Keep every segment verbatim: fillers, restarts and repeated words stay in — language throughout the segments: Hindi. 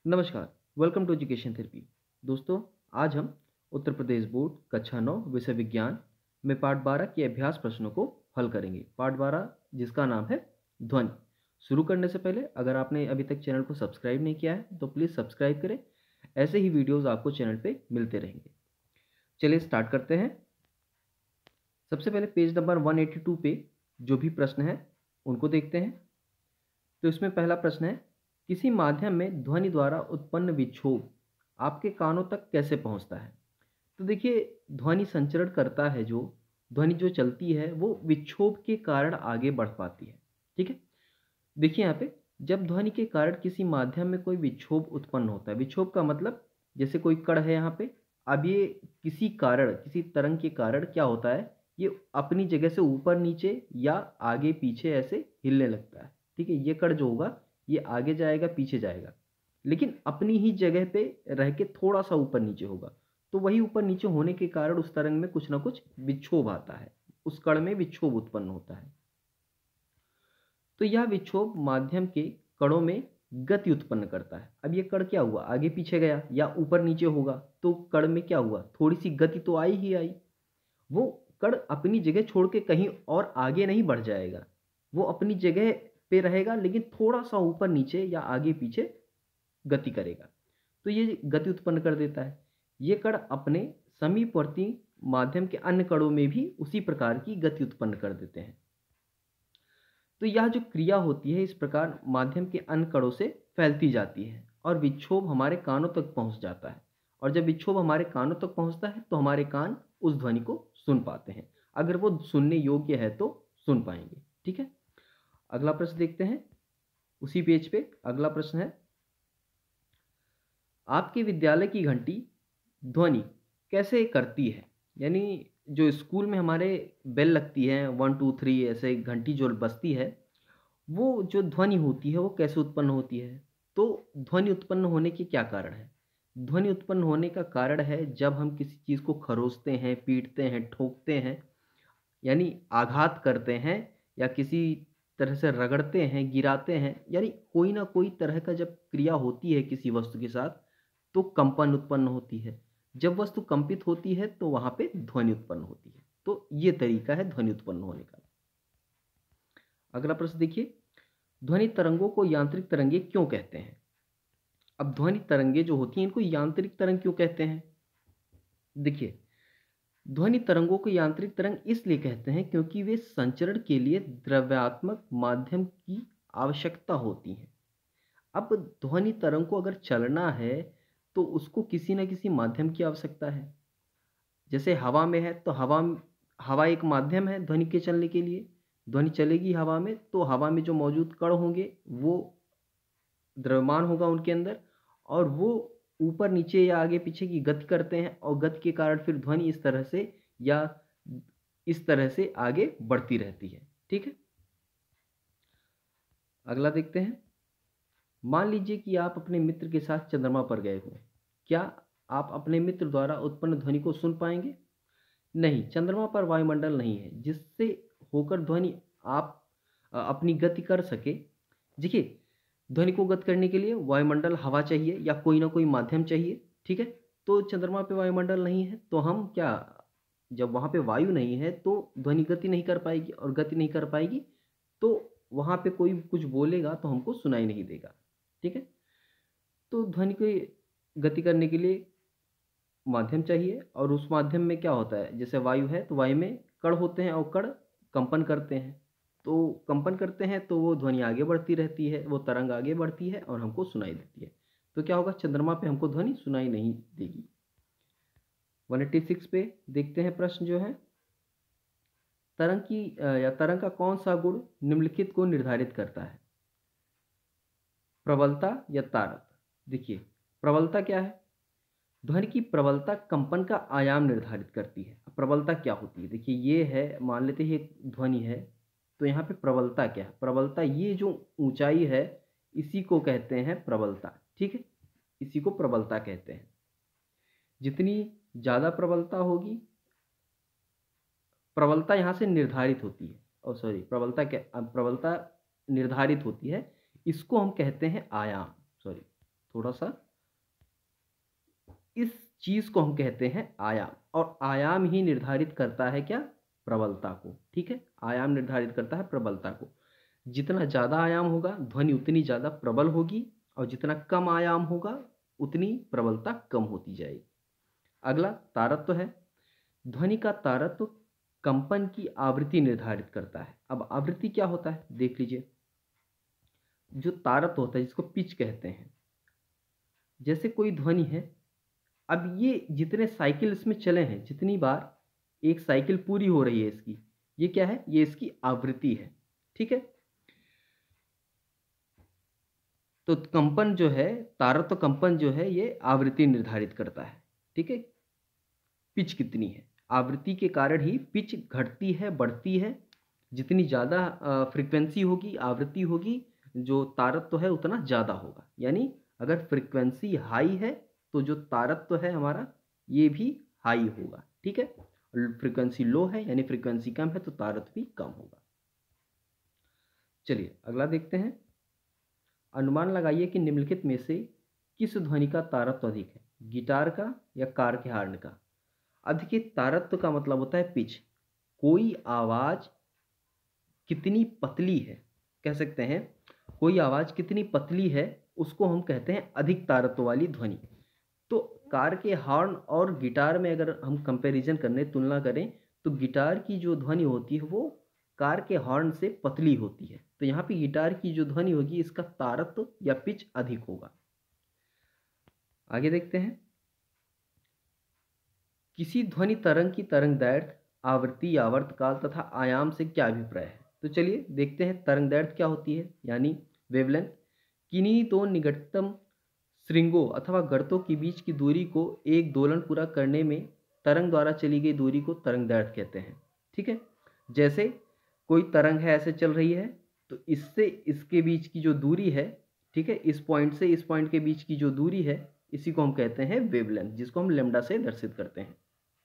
नमस्कार, वेलकम टू एजुकेशन थेरेपी। दोस्तों, आज हम उत्तर प्रदेश बोर्ड कक्षा नौ विषय विज्ञान में पाठ बारह के अभ्यास प्रश्नों को हल करेंगे। पाठ बारह जिसका नाम है ध्वनि। शुरू करने से पहले अगर आपने अभी तक चैनल को सब्सक्राइब नहीं किया है तो प्लीज़ सब्सक्राइब करें। ऐसे ही वीडियोज़ आपको चैनल पे मिलते रहेंगे। चलिए स्टार्ट करते हैं। सबसे पहले पेज नंबर एक सौ बयासी पे जो भी प्रश्न है उनको देखते हैं। तो इसमें पहला प्रश्न है, किसी माध्यम में ध्वनि द्वारा उत्पन्न विक्षोभ आपके कानों तक कैसे पहुंचता है? तो देखिए, ध्वनि संचरण करता है, जो ध्वनि जो चलती है वो विक्षोभ के कारण आगे बढ़ पाती है। ठीक है, देखिए यहाँ पे जब ध्वनि के कारण किसी माध्यम में कोई विक्षोभ उत्पन्न होता है, विक्षोभ का मतलब जैसे कोई कण है यहाँ पे, अब ये किसी कारण किसी तरंग के कारण क्या होता है, ये अपनी जगह से ऊपर नीचे या आगे पीछे ऐसे हिलने लगता है। ठीक है, ये कण जो होगा ये आगे जाएगा पीछे जाएगा, लेकिन अपनी ही जगह पे रह के थोड़ा सा ऊपर नीचे होगा। तो वही ऊपर नीचे होने के कारण उस तरंग में कुछ ना कुछ विक्षोभ आता है, उस कण में विक्षोभ उत्पन्न होता है। तो यह विक्षोभ माध्यम के कणों में गति उत्पन्न करता है। अब ये कण क्या हुआ, आगे पीछे गया या ऊपर नीचे होगा, तो कण में क्या हुआ, थोड़ी सी गति तो आई ही आई। वो कण अपनी जगह छोड़ के कहीं और आगे नहीं बढ़ जाएगा, वो अपनी जगह पे रहेगा, लेकिन थोड़ा सा ऊपर नीचे या आगे पीछे गति करेगा। तो ये गति उत्पन्न कर देता है। ये कण अपने समीपवर्ती माध्यम के अन्य कणों में भी उसी प्रकार की गति उत्पन्न कर देते हैं। तो यह जो क्रिया होती है इस प्रकार माध्यम के अन्य कणों से फैलती जाती है और विक्षोभ हमारे कानों तक पहुंच जाता है। और जब विक्षोभ हमारे कानों तक पहुंचता है तो हमारे कान उस ध्वनि को सुन पाते हैं। अगर वो सुनने योग्य है तो सुन पाएंगे। ठीक है, अगला प्रश्न देखते हैं। उसी पेज पे अगला प्रश्न है, आपके विद्यालय की घंटी ध्वनि कैसे करती है? यानी जो स्कूल में हमारे बेल लगती है, वन टू थ्री ऐसे घंटी जो बजती है, वो जो ध्वनि होती है वो कैसे उत्पन्न होती है? तो ध्वनि उत्पन्न होने के क्या कारण है? ध्वनि उत्पन्न होने का कारण है जब हम किसी चीज़ को खरोचते हैं, पीटते हैं, ठोकते हैं, यानी आघात करते हैं, या किसी तरह से रगड़ते हैं, गिराते हैं, यानी कोई ना कोई तरह का जब क्रिया होती है किसी वस्तु के साथ तो कंपन उत्पन्न होती है। जब वस्तु कंपित होती है तो वहां पे ध्वनि उत्पन्न होती है। तो ये तरीका है ध्वनि उत्पन्न होने का। अगला प्रश्न देखिए, ध्वनि तरंगों को यांत्रिक तरंगे क्यों कहते हैं? अब ध्वनि तरंगे जो होती हैं इनको यांत्रिक तरंग क्यों कहते हैं? देखिए, ध्वनि तरंगों को यांत्रिक तरंग इसलिए कहते हैं क्योंकि वे संचरण के लिए द्रव्यात्मक माध्यम की आवश्यकता होती है। अब ध्वनि तरंग को अगर चलना है तो उसको किसी न किसी माध्यम की आवश्यकता है। जैसे हवा में है तो हवा हवा एक माध्यम है ध्वनि के चलने के लिए। ध्वनि चलेगी हवा में तो हवा में जो मौजूद कण होंगे वो द्रव्यमान होगा उनके अंदर, और वो ऊपर नीचे या आगे पीछे की गति करते हैं, और गति के कारण फिर ध्वनि इस तरह से या इस तरह से आगे बढ़ती रहती है। ठीक है, अगला देखते हैं। मान लीजिए कि आप अपने मित्र के साथ चंद्रमा पर गए हो। क्या आप अपने मित्र द्वारा उत्पन्न ध्वनि को सुन पाएंगे? नहीं, चंद्रमा पर वायुमंडल नहीं है जिससे होकर ध्वनि आप अ, अपनी गति कर सके। देखिए, ध्वनि को गति करने के लिए वायुमंडल, हवा चाहिए या कोई ना कोई माध्यम चाहिए। ठीक है, तो चंद्रमा पे वायुमंडल नहीं है तो हम क्या, जब वहाँ पे वायु नहीं है तो ध्वनि गति नहीं कर पाएगी, और गति नहीं कर पाएगी तो वहाँ पे कोई कुछ बोलेगा तो हमको सुनाई नहीं देगा। ठीक है, तो ध्वनि को गति करने के लिए माध्यम चाहिए, और उस माध्यम में क्या होता है, जैसे वायु है तो वायु में कण होते हैं और कण कंपन करते हैं। तो कंपन करते हैं तो वो ध्वनि आगे बढ़ती रहती है, वो तरंग आगे बढ़ती है और हमको सुनाई देती है। तो क्या होगा, चंद्रमा पे हमको ध्वनि सुनाई नहीं देगी। एक सौ छियासी पे देखते हैं प्रश्न जो है, तरंग की अ, या तरंग का कौन सा गुण निम्नलिखित को निर्धारित करता है? प्रबलता या तारत? देखिए, प्रबलता क्या है? ध्वनि की प्रबलता कंपन का आयाम निर्धारित करती है। प्रबलता क्या होती है? देखिए, ये है, मान लेते हैं एक ध्वनि है, तो यहाँ पे प्रबलता क्या है? प्रबलता ये जो ऊंचाई है इसी को कहते हैं प्रबलता। ठीक है, इसी को प्रबलता कहते हैं। जितनी ज़्यादा प्रबलता होगी, प्रबलता यहाँ से निर्धारित होती है, और सॉरी प्रबलता क्या, प्रबलता निर्धारित होती है, इसको हम कहते हैं आयाम। सॉरी, थोड़ा सा, इस चीज को हम कहते हैं आयाम, और आयाम ही निर्धारित करता है क्या, प्रबलता को। ठीक है, आयाम निर्धारित करता है प्रबलता को। जितना ज्यादा आयाम होगा ध्वनि उतनी ज्यादा प्रबल होगी, और जितना कम आयाम होगा उतनी प्रबलता कम होती जाएगी। अगला तारत्व है। ध्वनि का तारत्व कंपन की आवृत्ति निर्धारित करता है। अब आवृत्ति क्या होता है देख लीजिए। जो तारत्व होता है जिसको पिच कहते हैं, जैसे कोई ध्वनि है, अब ये जितने साइकिल इसमें चले हैं, जितनी बार एक साइकिल पूरी हो रही है इसकी, ये क्या है, ये इसकी आवृत्ति है। ठीक है, तो कंपन जो है, तारत्व कंपन जो है, ये आवृत्ति निर्धारित करता है। ठीक है, पिच कितनी है, आवृत्ति के कारण ही पिच घटती है, बढ़ती है। जितनी ज़्यादा फ्रीक्वेंसी होगी, आवृत्ति होगी, जो तारत्व है उतना ज़्यादा होगा। यानी अगर फ्रीक्वेंसी हाई है तो जो तारत्व है हमारा ये भी हाई होगा। ठीक है, फ्रीक्वेंसी लो है यानी फ्रीक्वेंसी कम है तो तारत्व भी कम होगा। चलिए अगला देखते हैं। अनुमान लगाइए कि निम्नलिखित में से किस ध्वनि का तारत्व अधिक है, गिटार का या कार के हार्न का। अब देखिए, तारत्व का मतलब होता है पिच। कोई आवाज कितनी पतली है, कह सकते हैं कोई आवाज कितनी पतली है, उसको हम कहते हैं अधिक तारत्व वाली ध्वनि। तो कार के हॉर्न और गिटार में अगर हम कंपैरिजन करने, तुलना करें, तो गिटार की जो ध्वनि होती है वो कार के हॉर्न से पतली होती है। तो यहाँ पे गिटार की जो ध्वनि होगी इसका तारत्व या पिच अधिक होगा। आगे देखते हैं। किसी ध्वनि तरंग की तरंगदैर्घ्य, आवृत्ति, आवर्तकाल तथा आयाम से क्या अभिप्राय है। तो चलिए देखते हैं तरंगदैर्घ्य क्या होती है, यानी वेवलेंथ। किन्हीं दो निकटतम श्रृंगों अथवा गर्तों के बीच की दूरी को एक दोलन पूरा करने में तरंग द्वारा चली गई दूरी को तरंगदैर्घ्य कहते हैं। ठीक है, जैसे कोई तरंग है ऐसे चल रही है, तो इससे इसके बीच की जो दूरी है, ठीक है, इस पॉइंट से इस पॉइंट के बीच की जो दूरी है, इसी को हम कहते हैं वेवलेंथ, जिसको हम लैम्डा से दर्शित करते हैं।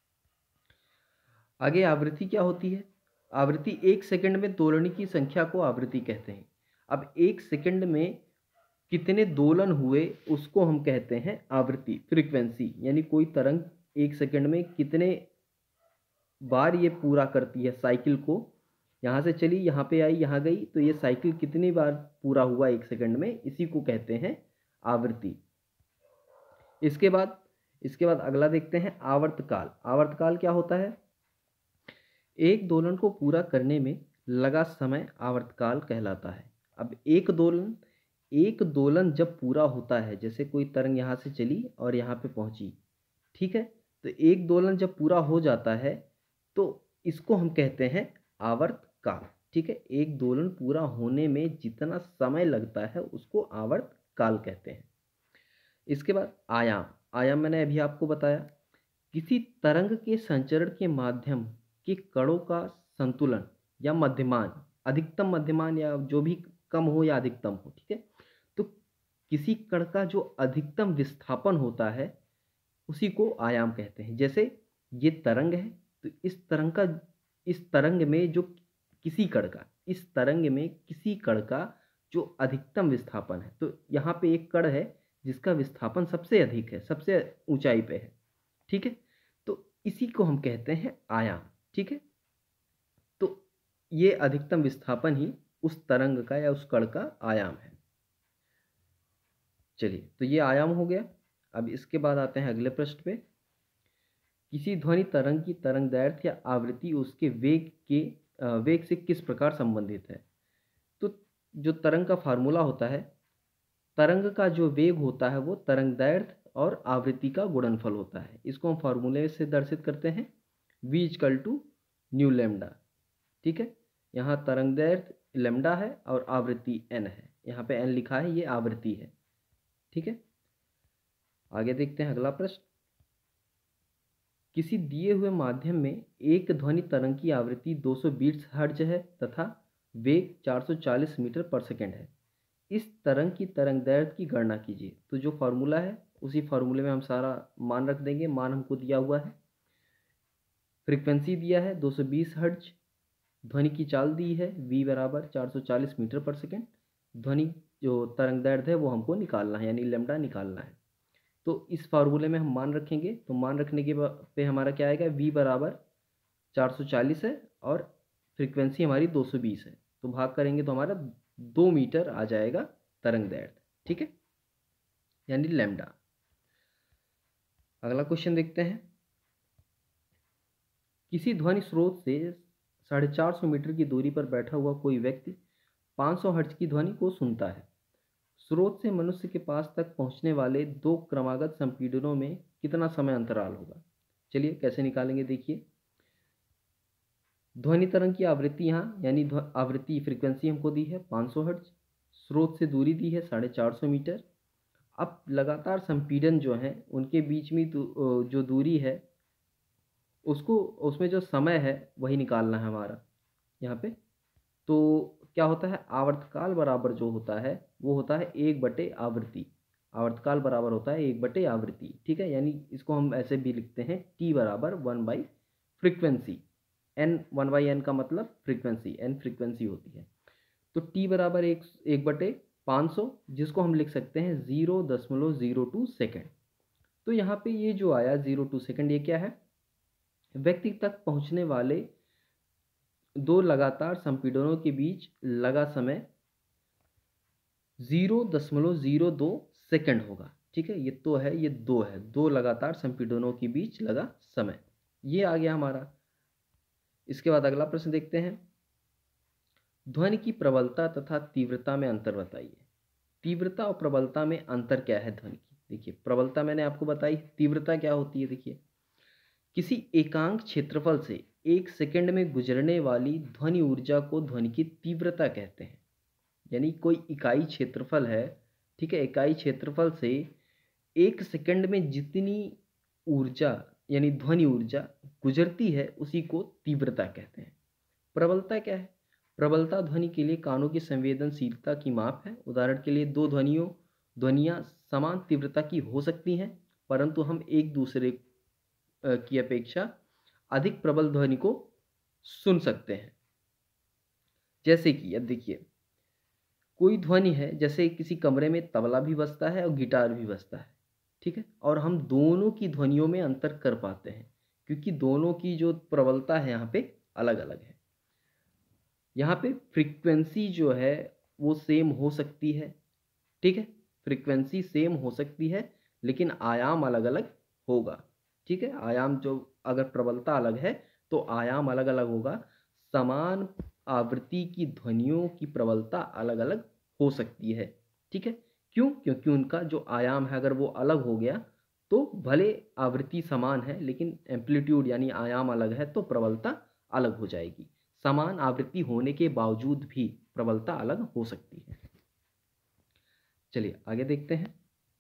आगे आवृत्ति क्या होती है। आवृत्ति एक सेकंड में दोलनी की संख्या को आवृत्ति कहते हैं। अब एक सेकंड में कितने दोलन हुए उसको हम कहते हैं आवृत्ति, फ्रीक्वेंसी। यानी कोई तरंग एक सेकंड में कितने बार ये पूरा करती है साइकिल को, यहाँ से चली, यहाँ पे आई, यहाँ गई, तो ये साइकिल कितनी बार पूरा हुआ एक सेकंड में, इसी को कहते हैं आवृत्ति। इसके बाद इसके बाद अगला देखते हैं आवर्तकाल। आवर्तकाल क्या होता है। एक दोलन को पूरा करने में लगा समय आवर्तकाल कहलाता है। अब एक दोलन एक दोलन जब पूरा होता है, जैसे कोई तरंग यहाँ से चली और यहाँ पे पहुँची, ठीक है, तो एक दोलन जब पूरा हो जाता है तो इसको हम कहते हैं आवर्तकाल। ठीक है, एक दोलन पूरा होने में जितना समय लगता है उसको आवर्तकाल कहते हैं। इसके बाद आयाम। आयाम मैंने अभी आपको बताया, किसी तरंग के संचरण के माध्यम के कणों का संतुलन या मध्यमान, अधिकतम मध्यमान या जो भी कम हो या अधिकतम हो। ठीक है, तो किसी कण का जो अधिकतम विस्थापन होता है उसी को आयाम कहते हैं। जैसे ये तरंग है, तो इस तरंग का इस तरंग में जो किसी कण का इस तरंग में किसी कण का जो अधिकतम विस्थापन है, तो यहाँ पे एक कण है जिसका विस्थापन सबसे अधिक है, सबसे ऊंचाई पे है। ठीक है, तो इसी को हम कहते हैं आयाम। ठीक है, तो ये अधिकतम विस्थापन ही उस तरंग का या उस कण का आयाम है। चलिए, तो ये आयाम हो गया। अब इसके बाद आते हैं अगले प्रश्न पे। किसी ध्वनि तरंग की तरंगदैर्घ्य या आवृत्ति उसके वेग के वेग से किस प्रकार संबंधित है। तो जो तरंग का फार्मूला होता है, तरंग का जो वेग होता है वो तरंगदैर्घ्य और आवृत्ति का गुणनफल होता है। इसको हम फार्मूले से दर्शित करते हैं, v equal to nu lambda. ठीक है, यहाँ तरंगदैर्घ्य लेमडा है और आवृत्ति n है, यहाँ पे n लिखा है, ये आवृत्ति है। ठीक है, आगे देखते हैं अगला प्रश्न। किसी दिए हुए माध्यम में एक ध्वनि तरंग की आवृत्ति दो सौ बीस हर्ट्ज है तथा वेग चार सौ चालीस मीटर पर सेकंड है। इस तरंग की तरंगदैर्घ्य की गणना कीजिए। तो जो फार्मूला है उसी फार्मूले में हम सारा मान रख देंगे। मान हमको दिया हुआ है, फ्रीक्वेंसी दिया है दो सौ बीस हर्ट्ज, ध्वनि की चाल दी है v बराबर चार सौ चालीस मीटर पर सेकंड, ध्वनि जो तरंग दैर्ध्य है वो हमको निकालना है, यानी लैम्डा निकालना है। तो इस फार्मूले में हम मान रखेंगे, तो मान रखने के पे हमारा क्या आएगा, v बराबर चार सौ चालीस है और फ्रीक्वेंसी हमारी दो सौ बीस है, तो भाग करेंगे तो हमारा दो मीटर आ जाएगा तरंग दैर्ध्य, ठीक है, यानी लैम्डा। अगला क्वेश्चन देखते हैं। किसी ध्वनि स्रोत से साढ़े चार सौ मीटर की दूरी पर बैठा हुआ कोई व्यक्ति पाँच सौ हर्ट्ज की ध्वनि को सुनता है। स्रोत से मनुष्य के पास तक पहुंचने वाले दो क्रमागत संपीड़नों में कितना समय अंतराल होगा। चलिए कैसे निकालेंगे, देखिए। ध्वनि तरंग की आवृत्ति यहाँ, यानी आवृत्ति फ्रीक्वेंसी हमको दी है पाँच सौ हर्ट्ज, स्रोत से दूरी दी है साढ़े चार सौ मीटर। अब लगातार संपीड़न जो है उनके बीच में जो दूरी है उसको, उसमें जो समय है वही निकालना है हमारा यहाँ पे। तो क्या होता है, आवर्तकाल बराबर जो होता है वो होता है एक बटे आवृत्ति। आवर्तकाल बराबर होता है एक बटे आवृत्ति, ठीक है, यानी इसको हम ऐसे भी लिखते हैं टी बराबर one by frequency. N, one by N का मतलब फ्रीक्वेंसी, एन फ्रीक्वेंसी होती है। तो टी बराबर एक एक बटे पाँच सौ, जिसको हम लिख सकते हैं जीरो दशमलव जीरो टू सेकेंड। तो यहाँ पे ये जो आया जीरो टू सेकेंड, ये क्या है, व्यक्ति तक पहुँचने वाले दो लगातार संपीड़नों के बीच लगा समय जीरो दशमलव जीरो दो सेकेंड होगा, ठीक है। ये तो है, ये दो है, दो लगातार संपीड़नों के बीच लगा समय, ये आ गया हमारा। इसके बाद अगला प्रश्न देखते हैं। ध्वनि की प्रबलता तथा तीव्रता में अंतर बताइए। तीव्रता और प्रबलता में अंतर क्या है ध्वनि की। देखिए, प्रबलता मैंने आपको बताई, तीव्रता क्या होती है। देखिए, किसी एकांक क्षेत्रफल से एक सेकंड में गुजरने वाली ध्वनि ऊर्जा को ध्वनि की तीव्रता कहते हैं। यानी कोई इकाई क्षेत्रफल है, ठीक है, इकाई क्षेत्रफल से एक सेकंड में जितनी ऊर्जा यानी ध्वनि ऊर्जा गुजरती है उसी को तीव्रता कहते हैं। प्रबलता क्या है, प्रबलता ध्वनि के लिए कानों की संवेदनशीलता की माप है। उदाहरण के लिए दो ध्वनियों ध्वनियाँ समान तीव्रता की हो सकती हैं, परंतु हम एक दूसरे की अपेक्षा अधिक प्रबल ध्वनि को सुन सकते हैं। जैसे कि अब देखिए, कोई ध्वनि है, जैसे किसी कमरे में तबला भी बजता है और गिटार भी बजता है, ठीक है, और हम दोनों की ध्वनियों में अंतर कर पाते हैं क्योंकि दोनों की जो प्रबलता है यहाँ पे अलग अलग है। यहाँ पे फ्रीक्वेंसी जो है वो सेम हो सकती है, ठीक है, फ्रीक्वेंसी सेम हो सकती है लेकिन आयाम अलग अलग होगा, ठीक है। आयाम जो, अगर प्रबलता अलग है तो आयाम अलग अलग होगा। समान आवृत्ति की ध्वनियों की प्रबलता अलग अलग हो सकती है, ठीक है। क्यों, क्योंकि उनका जो आयाम है अगर वो अलग हो गया तो भले आवृत्ति समान है लेकिन एम्पलीट्यूड यानी आयाम अलग है तो प्रबलता अलग हो जाएगी। समान आवृत्ति होने के बावजूद भी प्रबलता अलग हो सकती है। चलिए आगे देखते हैं।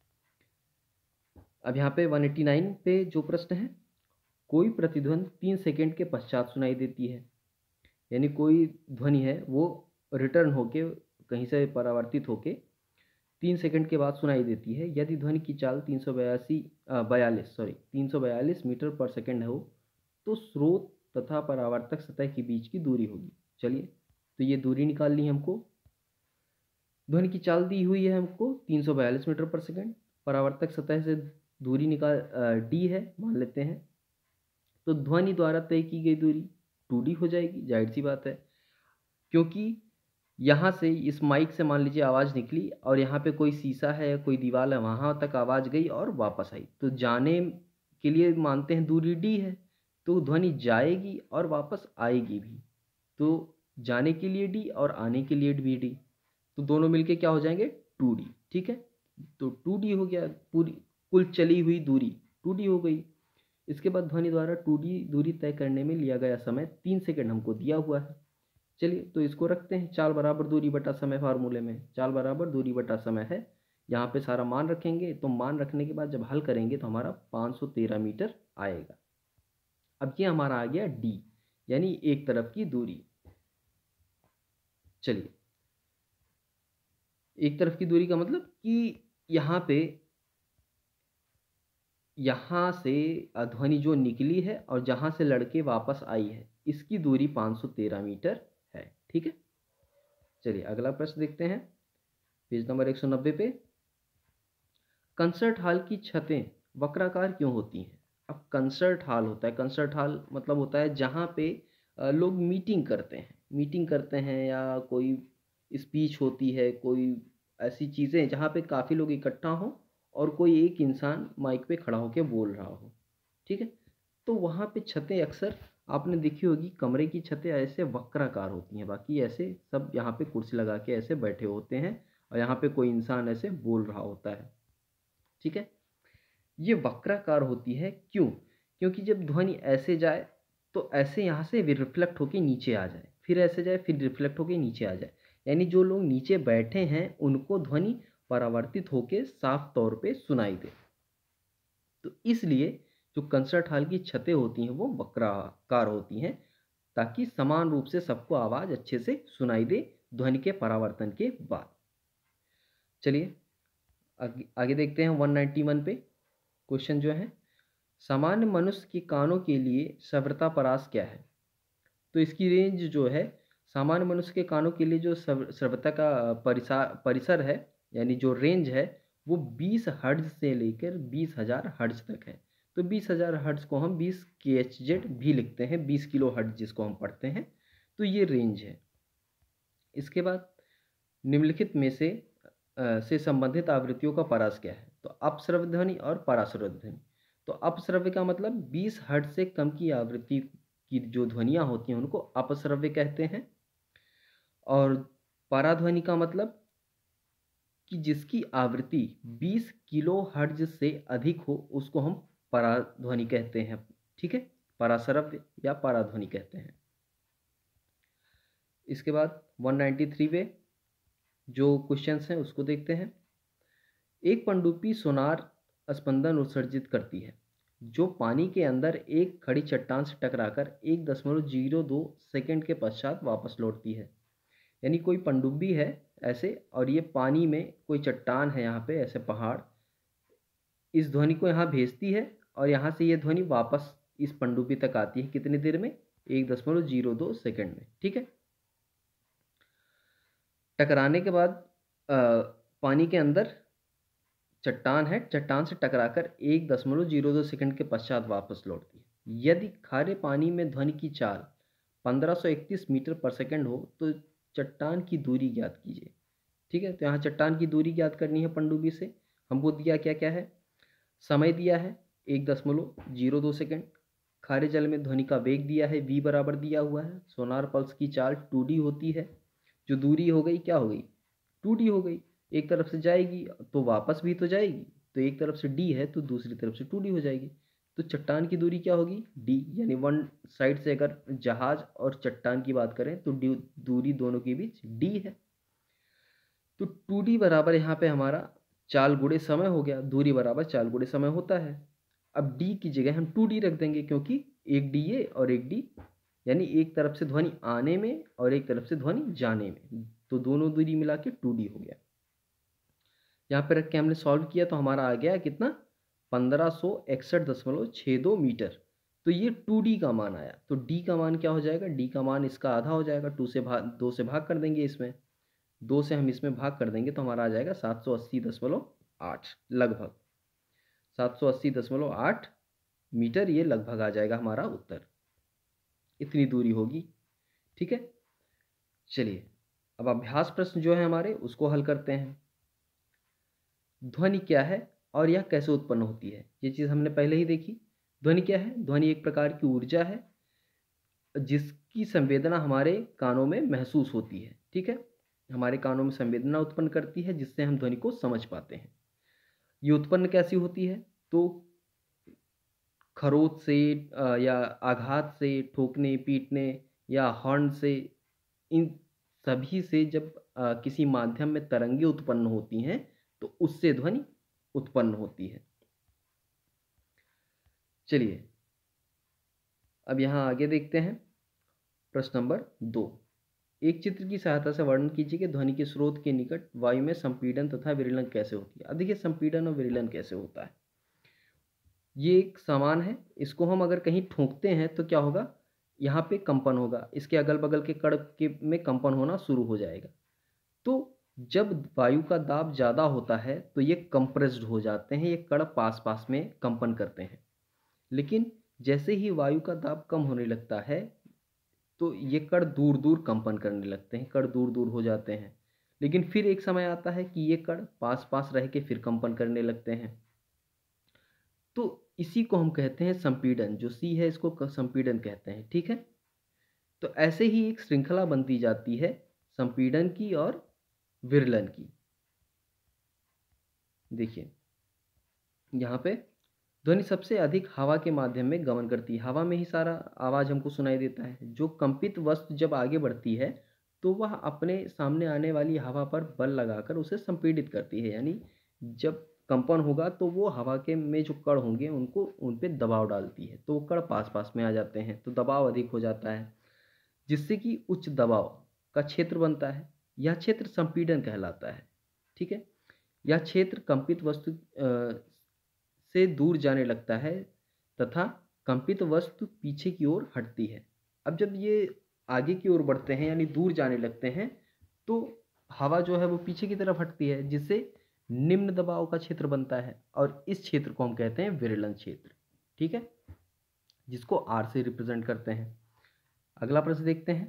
अब यहाँ पे एक सौ नवासी पे जो प्रश्न है, कोई प्रतिध्वनि तीन सेकंड के पश्चात सुनाई देती है। यानी कोई ध्वनि है वो रिटर्न होके कहीं से परावर्तित होके तीन सेकंड के बाद सुनाई देती है। यदि ध्वनि की चाल तीन सौ बयासी बयालीस सॉरी तीन सौ बयालीस मीटर पर सेकंड हो तो स्रोत तथा परावर्तक सतह के बीच की दूरी होगी। चलिए, तो ये दूरी निकालनी है हमको। ध्वनि की चाल दी हुई है हमको तीन सौ बयालीस मीटर पर सेकंड, परावर्तक सतह से दूरी निकाल डी है मान लेते हैं, तो ध्वनि द्वारा तय की गई दूरी टू डी हो जाएगी। जाहिर सी बात है, क्योंकि यहाँ से इस माइक से मान लीजिए आवाज़ निकली और यहाँ पे कोई शीशा है या कोई दीवार है, वहाँ तक आवाज़ गई और वापस आई, तो जाने के लिए मानते हैं दूरी डी है, तो ध्वनि जाएगी और वापस आएगी भी, तो जाने के लिए डी और आने के लिए भी डी, तो दोनों मिलके क्या हो जाएंगे टू डी, ठीक है। तो टू डी हो गया, पूरी कुल चली हुई दूरी टू डी हो गई। इसके बाद ध्वनि द्वारा टू डी दूरी तय करने में लिया गया समय तीन सेकंड हमको दिया हुआ है। चलिए, तो इसको रखते हैं चाल बराबर दूरी बटा समय फार्मूले में। चाल बराबर दूरी बटा समय है, यहाँ पे सारा मान रखेंगे, तो मान रखने के बाद जब हल करेंगे तो हमारा पाँच सौ तेरह मीटर आएगा। अब ये हमारा आ गया डी, यानी एक तरफ की दूरी। चलिए, एक तरफ की दूरी का मतलब कि यहाँ पे यहाँ से ध्वनि जो निकली है और जहाँ से लड़के वापस आई है, इसकी दूरी पाँच सौ तेरह मीटर है, ठीक है। चलिए अगला प्रश्न देखते हैं। पेज नंबर एक सौ नब्बे पे, कंसर्ट हॉल की छतें वक्राकार क्यों होती हैं? अब कंसर्ट हॉल होता है, कंसर्ट हॉल मतलब होता है जहाँ पे अ, लोग मीटिंग करते हैं मीटिंग करते हैं या कोई स्पीच होती है, कोई ऐसी चीज़ें जहाँ पे काफ़ी लोग इकट्ठा हों और कोई एक इंसान माइक पे खड़ा होकर बोल रहा हो, ठीक है। तो वहाँ पे छतें अक्सर आपने देखी होगी, कमरे की छतें ऐसे वक्राकार होती हैं, बाकी ऐसे सब यहाँ पे कुर्सी लगा के ऐसे बैठे होते हैं और यहाँ पे कोई इंसान ऐसे बोल रहा होता है, ठीक है। ये वक्राकार होती है क्यों? क्योंकि जब ध्वनि ऐसे जाए तो ऐसे यहाँ से रिफ्लेक्ट होके नीचे आ जाए, फिर ऐसे जाए, फिर रिफ्लेक्ट होके नीचे आ जाए, यानी जो लोग नीचे बैठे हैं उनको ध्वनि परावर्तित होके साफ तौर पे सुनाई दे। तो इसलिए जो कंसर्ट हॉल की छतें होती हैं वो वक्राकार होती हैं, ताकि समान रूप से सबको आवाज़ अच्छे से सुनाई दे ध्वनि के परावर्तन के बाद। चलिए आगे आगे देखते हैं एक सौ इक्यानवे पे। क्वेश्चन जो है, सामान्य मनुष्य के कानों के लिए श्रव्यता परास क्या है? तो इसकी रेंज जो है, सामान्य मनुष्य के कानों के लिए जो श्रव श्रव्यता का परिसार परिसर है, यानी जो रेंज है, वो बीस हर्ट्ज से लेकर बीस हज़ार हर्ट्ज तक है। तो बीस हज़ार हर्ट्ज को हम बीस के एच जेड भी लिखते हैं, बीस किलो हर्ट्ज जिसको हम पढ़ते हैं, तो ये रेंज है। इसके बाद निम्नलिखित में से अ, से संबंधित आवृत्तियों का परास क्या है? तो अपश्रव्य ध्वनि और पराश्रव्य ध्वनि। तो अपश्रव्य का मतलब बीस हर्ट्ज से कम की आवृत्ति की जो ध्वनियाँ होती हैं उनको अपश्रव्य कहते हैं, और पराध्वनि का मतलब कि जिसकी आवृत्ति बीस किलो हर्ट्ज से अधिक हो उसको हम पराध्वनि कहते हैं, ठीक है। पराश्रव्य या पराध्वनि कहते हैं। इसके बाद एक सौ तिरानवे पे जो क्वेश्चंस हैं उसको देखते हैं। एक पनडुब्बी सोनार स्पंदन उत्सर्जित करती है जो पानी के अंदर एक खड़ी चट्टान से टकराकर एक दशमलव जीरो दो सेकेंड के पश्चात वापस लौटती है। यानी कोई पनडुब्बी है ऐसे, और ये पानी में कोई चट्टान है, यहाँ पे ऐसे पहाड़, इस ध्वनि को यहाँ भेजती है और यहाँ से ये ध्वनि वापस इस पनडुब्बी तक आती है। कितनी देर में? एक दशमलव जीरो दो सेकेंड में, ठीक है। टकराने के बाद आ, पानी के अंदर चट्टान है, चट्टान से टकराकर एक दशमलव जीरो दो सेकेंड के पश्चात वापस लौटती है। यदि खारे पानी में ध्वनि की चाल पंद्रह सौ इकतीस मीटर पर सेकेंड हो तो चट्टान की दूरी ज्ञात कीजिए, ठीक है। तो यहाँ चट्टान की दूरी ज्ञात करनी है पनडुब्बी से। हमको दिया क्या क्या है? समय दिया है एक दशमलव जीरो दो सेकेंड, खारे जल में ध्वनि का वेग दिया है v बराबर दिया हुआ है, सोनार पल्स की चाल टू डी होती है, जो दूरी हो गई क्या हो गई? टू डी हो गई। एक तरफ से जाएगी तो वापस भी तो जाएगी, तो एक तरफ से d है तो दूसरी तरफ से टू डी हो जाएगी। तो चट्टान की दूरी क्या होगी? d, यानी वन साइड से अगर जहाज और चट्टान की बात करें तो दूरी दोनों के बीच d है। तो टू डी बराबर यहाँ पे हमारा चाल गुणे समय हो गया, दूरी बराबर चाल गुणे समय होता है। अब d की जगह हम टू डी रख देंगे, क्योंकि एक डी ये और एक d, यानी एक तरफ से ध्वनि आने में और एक तरफ से ध्वनि जाने में, तो दोनों दूरी मिला के टू डी हो गया। यहाँ पे रख के हमने सॉल्व किया तो हमारा आ गया कितना? पंद्रह सौ इकसठ दशमलव छः दो मीटर। तो ये टू डी का मान आया। तो d का मान क्या हो जाएगा? d का मान इसका आधा हो जाएगा, टू से भाग दो से भाग कर देंगे, इसमें दो से हम इसमें भाग कर देंगे तो हमारा आ जाएगा सात सौ अस्सी दशमलव आठ, लगभग सात सौ अस्सी दशमलव आठ मीटर, ये लगभग आ जाएगा हमारा उत्तर। इतनी दूरी होगी, ठीक है। चलिए अब अभ्यास प्रश्न जो है हमारे उसको हल करते हैं। ध्वनि क्या है और यह कैसे उत्पन्न होती है? ये चीज़ हमने पहले ही देखी। ध्वनि क्या है? ध्वनि एक प्रकार की ऊर्जा है जिसकी संवेदना हमारे कानों में महसूस होती है, ठीक है। हमारे कानों में संवेदना उत्पन्न करती है जिससे हम ध्वनि को समझ पाते हैं। ये उत्पन्न कैसी होती है? तो खरोच से या आघात से, ठोकने पीटने या हॉर्न से, इन सभी से जब किसी माध्यम में तरंगें उत्पन्न होती हैं तो उससे ध्वनि उत्पन्न होती है। चलिए अब यहाँ आगे देखते हैं प्रश्न नंबर दो। एक चित्र की सहायता से वर्णन कीजिए कि ध्वनि के स्रोत के निकट वायु में संपीड़न तथा विरलन कैसे होती है। अब देखिए संपीड़न और विरलन कैसे होता है। ये एक सामान है, इसको हम अगर कहीं ठोकते हैं तो क्या होगा? यहाँ पे कंपन होगा, इसके अगल बगल के कण के में कंपन होना शुरू हो जाएगा। तो जब वायु का दाब ज़्यादा होता है तो ये कंप्रेस्ड हो जाते हैं, ये कण पास पास में कंपन करते हैं। लेकिन जैसे ही वायु का दाब कम होने लगता है तो ये कण दूर दूर कंपन करने लगते हैं, कण दूर दूर हो जाते हैं। लेकिन फिर एक समय आता है कि ये कण पास पास रह के फिर कंपन करने लगते हैं। तो इसी को हम कहते हैं संपीड़न। जो सी है इसको क- संपीड़न कहते हैं, ठीक है। तो ऐसे ही एक श्रृंखला बनती जाती है संपीड़न की और विरलन की। देखिए यहाँ पे ध्वनि सबसे अधिक हवा के माध्यम में गमन करती है, हवा में ही सारा आवाज हमको सुनाई देता है। जो कंपित वस्तु जब आगे बढ़ती है तो वह अपने सामने आने वाली हवा पर बल लगाकर उसे संपीड़ित करती है, यानी जब कंपन होगा तो वो हवा के में जो कण होंगे उनको उन पे दबाव डालती है, तो वो कण पास पास में आ जाते हैं, तो दबाव अधिक हो जाता है, जिससे कि उच्च दबाव का क्षेत्र बनता है। यह क्षेत्र संपीड़न कहलाता है, ठीक है। यह क्षेत्र कंपित वस्तु अ, से दूर जाने लगता है तथा कंपित वस्तु पीछे की ओर हटती है। अब जब ये आगे की ओर बढ़ते हैं यानी दूर जाने लगते हैं तो हवा जो है वो पीछे की तरफ हटती है, जिससे निम्न दबाव का क्षेत्र बनता है और इस क्षेत्र को हम कहते हैं विरलन क्षेत्र, ठीक है, जिसको आर से रिप्रेजेंट करते हैं। अगला प्रश्न देखते हैं।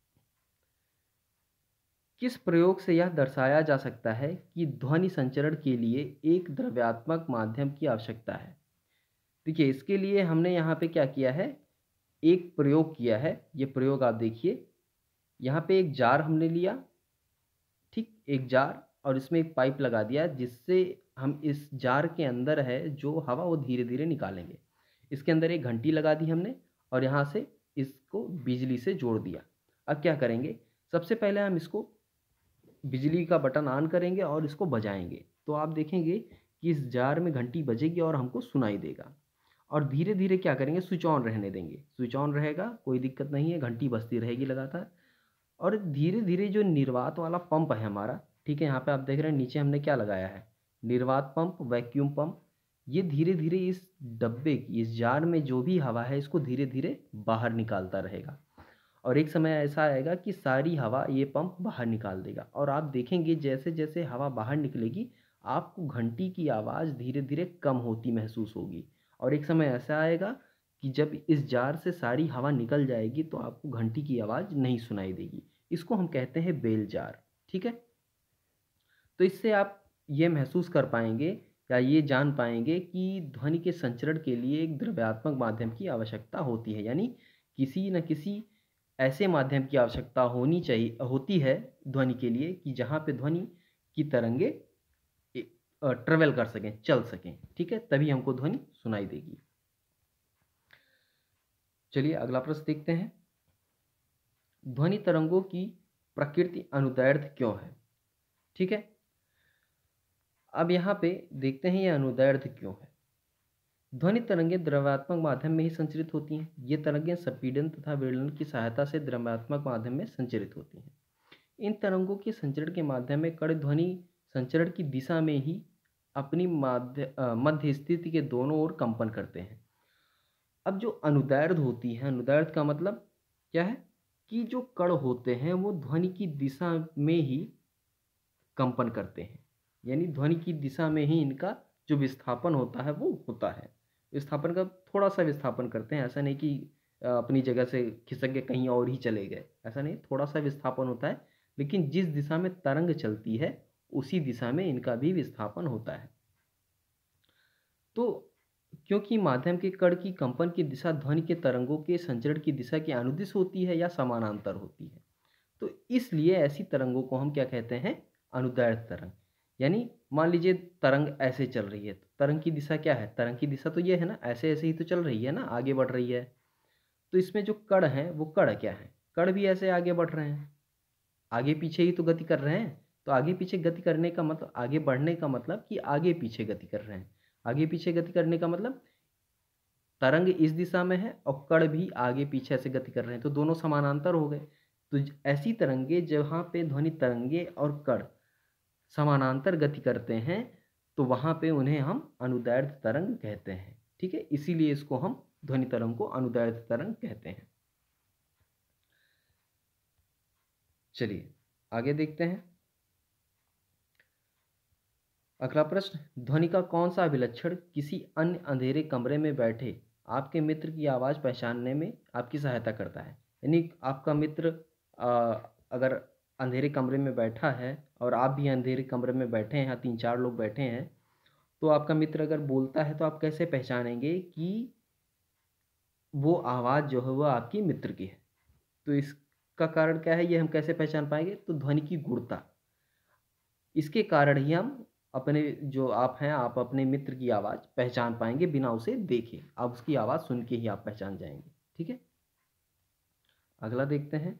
किस प्रयोग से यह दर्शाया जा सकता है कि ध्वनि संचरण के लिए एक द्रव्यात्मक माध्यम की आवश्यकता है? देखिए इसके लिए हमने यहाँ पे क्या किया है, एक प्रयोग किया है। ये प्रयोग आप देखिए, यहाँ पे एक जार हमने लिया, ठीक, एक जार, और इसमें एक पाइप लगा दिया जिससे हम इस जार के अंदर है जो हवा वो धीरे धीरे निकालेंगे। इसके अंदर एक घंटी लगा दी हमने और यहाँ से इसको बिजली से जोड़ दिया। अब क्या करेंगे, सबसे पहले हम इसको बिजली का बटन ऑन करेंगे और इसको बजाएंगे, तो आप देखेंगे कि इस जार में घंटी बजेगी और हमको सुनाई देगा। और धीरे धीरे क्या करेंगे, स्विच ऑन रहने देंगे, स्विच ऑन रहेगा, कोई दिक्कत नहीं है, घंटी बजती रहेगी लगातार। और धीरे धीरे जो निर्वात वाला पंप है हमारा, ठीक है, यहाँ पे आप देख रहे हैं नीचे हमने क्या लगाया है, निर्वात पंप, वैक्यूम पंप। ये धीरे धीरे इस डब्बे की, इस जार में जो भी हवा है इसको धीरे धीरे बाहर निकालता रहेगा। और एक समय ऐसा आएगा कि सारी हवा ये पंप बाहर निकाल देगा और आप देखेंगे जैसे जैसे हवा बाहर निकलेगी आपको घंटी की आवाज़ धीरे धीरे कम होती महसूस होगी। और एक समय ऐसा आएगा कि जब इस जार से सारी हवा निकल जाएगी तो आपको घंटी की आवाज़ नहीं सुनाई देगी। इसको हम कहते हैं बेल जार, ठीक है। तो इससे आप ये महसूस कर पाएंगे या ये जान पाएंगे कि ध्वनि के संचरण के लिए एक द्रव्यात्मक माध्यम की आवश्यकता होती है, यानी किसी न किसी ऐसे माध्यम की आवश्यकता होनी चाहिए, होती है ध्वनि के लिए, कि जहाँ पे ध्वनि की तरंगे ट्रेवल कर सकें, चल सकें, ठीक है, तभी हमको ध्वनि सुनाई देगी। चलिए अगला प्रश्न देखते हैं। ध्वनि तरंगों की प्रकृति अनुदैर्ध्य क्यों है? ठीक है, अब यहाँ पे देखते हैं ये अनुदैर्ध्य क्यों है। ध्वनि तरंगें द्रव्यात्मक माध्यम में ही संचरित होती हैं। ये तरंगें संपीड़न तथा विरलन की सहायता से द्रव्यात्मक माध्यम में संचरित होती हैं। इन तरंगों के संचरण के माध्यम में कण ध्वनि संचरण की दिशा में ही अपनी माध्य मध्य स्थिति के दोनों ओर कंपन करते हैं। अब जो अनुदैर्ध्य होती है, अनुदैर्ध्य का मतलब क्या है कि जो कण होते हैं वो ध्वनि की दिशा में ही कंपन करते हैं, यानी ध्वनि की दिशा में ही इनका जो विस्थापन होता है वो होता है। विस्थापन का थोड़ा सा विस्थापन करते हैं, ऐसा नहीं कि अ, अपनी जगह से खिसक के कहीं और ही चले गए, ऐसा नहीं, थोड़ा सा विस्थापन होता है, लेकिन जिस दिशा में तरंग चलती है उसी दिशा में इनका भी विस्थापन होता है। तो क्योंकि माध्यम के कण की कंपन की दिशा ध्वनि के तरंगों के संचरण की दिशा के अनुदिश होती है या समानांतर होती है, तो इसलिए ऐसी तरंगों को हम क्या कहते हैं, अनुदैर्ध्य तरंग। यानी मान लीजिए तरंग ऐसे चल रही है, तो तरंग की दिशा क्या है, तरंग की दिशा तो ये है ना, ऐसे ऐसे ही तो चल रही है ना, आगे बढ़ रही है। तो इसमें जो कण हैं वो कण क्या है, कण भी ऐसे आगे बढ़ रहे हैं, आगे पीछे ही तो गति कर रहे हैं। तो आगे पीछे गति करने का मतलब, आगे बढ़ने का मतलब कि आगे पीछे गति कर रहे हैं। आगे पीछे गति करने का मतलब तरंग इस दिशा में है और कण भी आगे पीछे ऐसे गति कर रहे हैं, तो दोनों समानांतर हो गए। तो ऐसी तरंगे जहाँ पे ध्वनि तरंगे और कण समानांतर गति करते हैं तो वहाँ पे उन्हें हम अनुदैर्ध्य तरंग कहते हैं, ठीक है। इसीलिए इसको हम ध्वनि तरंग को अनुदैर्ध्य तरंग कहते हैं। चलिए आगे देखते हैं। अगला प्रश्न, ध्वनि का कौन सा अभिलक्षण किसी अन्य अंधेरे कमरे में बैठे आपके मित्र की आवाज़ पहचानने में आपकी सहायता करता है? यानी आपका मित्र अ, अगर अंधेरे कमरे में बैठा है और आप भी अंधेरे कमरे में बैठे हैं, तीन चार लोग बैठे हैं, तो आपका मित्र अगर बोलता है तो आप कैसे पहचानेंगे कि वो आवाज़ जो है वो आपकी मित्र की है? तो इसका कारण क्या है, ये हम कैसे पहचान पाएंगे? तो ध्वनि की गुणता, इसके कारण ही हम अपने जो आप हैं, आप अपने मित्र की आवाज़ पहचान पाएंगे बिना उसे देखे। आप उसकी आवाज़ सुन के ही आप पहचान जाएंगे। ठीक है, अगला देखते हैं।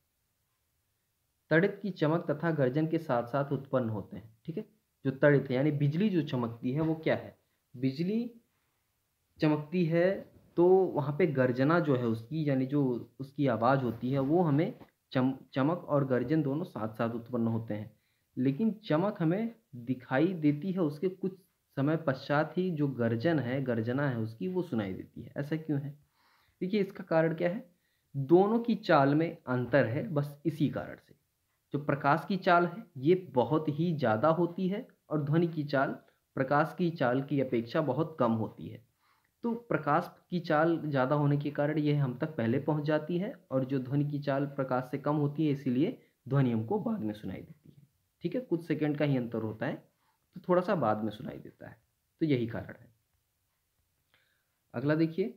तड़ित की चमक तथा गर्जन के साथ साथ उत्पन्न होते हैं। ठीक है, जो तड़ित है यानी बिजली जो चमकती है वो क्या है? बिजली चमकती है तो वहाँ पे गर्जना जो है उसकी, यानी जो उसकी आवाज़ होती है वो हमें चम चमक और गर्जन दोनों साथ साथ उत्पन्न होते हैं। लेकिन चमक हमें दिखाई देती है उसके कुछ समय पश्चात ही, जो गर्जन है, गर्जना है उसकी, वो सुनाई देती है। ऐसा क्यों है? देखिए, इसका कारण क्या है, दोनों की चाल में अंतर है, बस इसी कारण से। जो प्रकाश की चाल है ये बहुत ही ज़्यादा होती है और ध्वनि की चाल प्रकाश की चाल की अपेक्षा बहुत कम होती है। तो प्रकाश की चाल ज़्यादा होने के कारण ये हम तक पहले पहुंच जाती है, और जो ध्वनि की चाल प्रकाश से कम होती है इसीलिए ध्वनि हमको बाद में सुनाई देती है। ठीक है, कुछ सेकंड का ही अंतर होता है, तो थोड़ा सा बाद में सुनाई देता है, तो यही कारण है। अगला देखिए,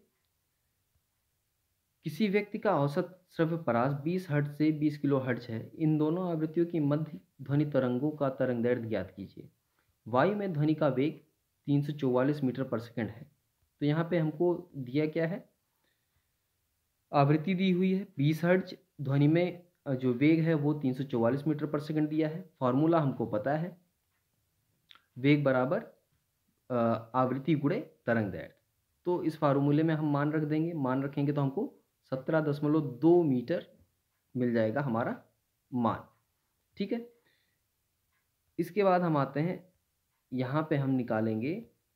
किसी व्यक्ति का औसत श्रव्य परास बीस हर्ट्ज से बीस किलो हर्ट्ज है। इन दोनों आवृत्तियों की मध्य ध्वनि तरंगों का तरंगदैर्घ्य ज्ञात कीजिए। वायु में ध्वनि का वेग तीन सौ चौवालीस मीटर पर सेकंड है। तो यहाँ पे हमको दिया क्या है, आवृत्ति दी हुई है बीस हर्ट्ज, ध्वनि में अ, जो वेग है वो तीन सौ चौवालीस मीटर पर सेकंड दिया है। फॉर्मूला हमको पता है, वेग बराबर अ, आवृत्ति गुणे तरंगदैर्घ्य। तो इस फार्मूले में हम मान रख देंगे, मान रखेंगे तो हमको सत्रह दशमलव दो मीटर मिल जाएगा हमारा मान। ठीक है, इसके बाद हम आते हैं, यहाँ पे हम निकालेंगे,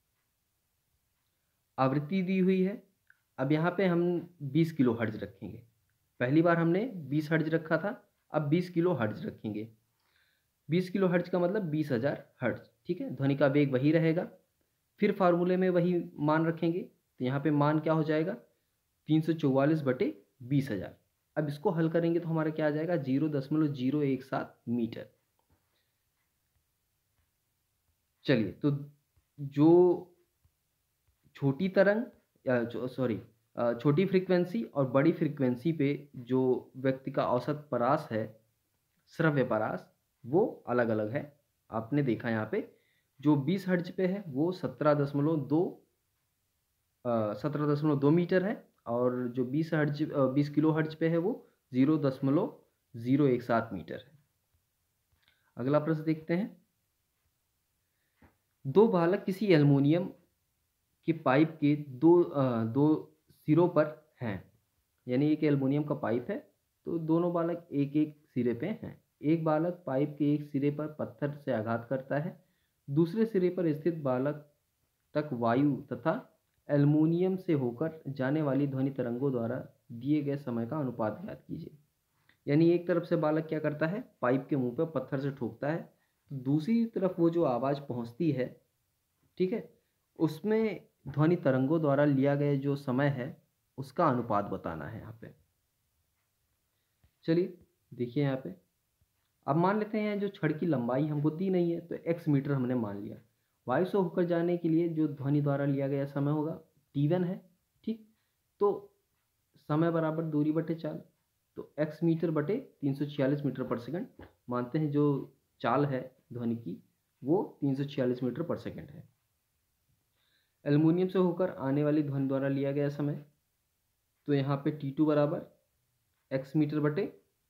आवृत्ति दी हुई है। अब यहाँ पे हम बीस किलो हर्ट्ज रखेंगे। पहली बार हमने बीस हर्ट्ज रखा था, अब बीस किलो हर्ट्ज रखेंगे। बीस किलो हर्ट्ज का मतलब बीस हज़ार हर्ट्ज। ठीक है, ध्वनि का वेग वही रहेगा। फिर फार्मूले में वही मान रखेंगे, तो यहाँ पे मान क्या हो जाएगा, तीन सौ चौवालीस बटे बीस हज़ार। अब इसको हल करेंगे तो हमारा क्या आ जाएगा, जीरो दशमलव जीरो एक सात मीटर। चलिए, तो जो छोटी तरंग, सॉरी, छोटी फ्रीक्वेंसी और बड़ी फ्रीक्वेंसी पे जो व्यक्ति का औसत परास है, श्रव्य परास, वो अलग अलग है। आपने देखा यहाँ पे जो बीस हर्ट्ज पे है वो सत्रह दशमलव दो सत्रह दशमलव दो मीटर है, और जो बीस हर्ट्ज बीस किलो हर्ट्ज पे है वो जीरो दशमलव जीरो एक सात मीटर है। अगला प्रश्न देखते हैं। दो बालक किसी एल्युमिनियम के पाइप के दो अ, दो सिरों पर हैं। यानी एक एल्युमिनियम का पाइप है, तो दोनों बालक एक एक सिरे पे हैं। एक बालक पाइप के एक सिरे पर पत्थर से आघात करता है, दूसरे सिरे पर स्थित बालक तक वायु तथा एल्युमिनियम से होकर जाने वाली ध्वनि तरंगों द्वारा दिए गए समय का अनुपात ज्ञात कीजिए। यानी एक तरफ से बालक क्या करता है, पाइप के मुंह पर पत्थर से ठोकता है, तो दूसरी तरफ वो जो आवाज़ पहुंचती है, ठीक है, उसमें ध्वनि तरंगों द्वारा लिया गया जो समय है उसका अनुपात बताना है यहाँ पे। चलिए देखिए यहाँ पे, अब मान लेते हैं जो छड़ की लंबाई हमको दी नहीं है, तो एक्स मीटर हमने मान लिया। वायु से होकर जाने के लिए जो ध्वनि द्वारा लिया गया समय होगा टी वन है। ठीक, तो समय बराबर दूरी बटे चाल, तो एक्स मीटर बटे तीन सौ छियालीस मीटर पर सेकंड। मानते हैं जो चाल है ध्वनि की वो तीन सौ छियालीस मीटर पर सेकंड है। एल्युमिनियम से होकर आने वाली ध्वनि द्वारा लिया गया समय, तो यहाँ पे टी टू बराबर एक्स मीटर बटे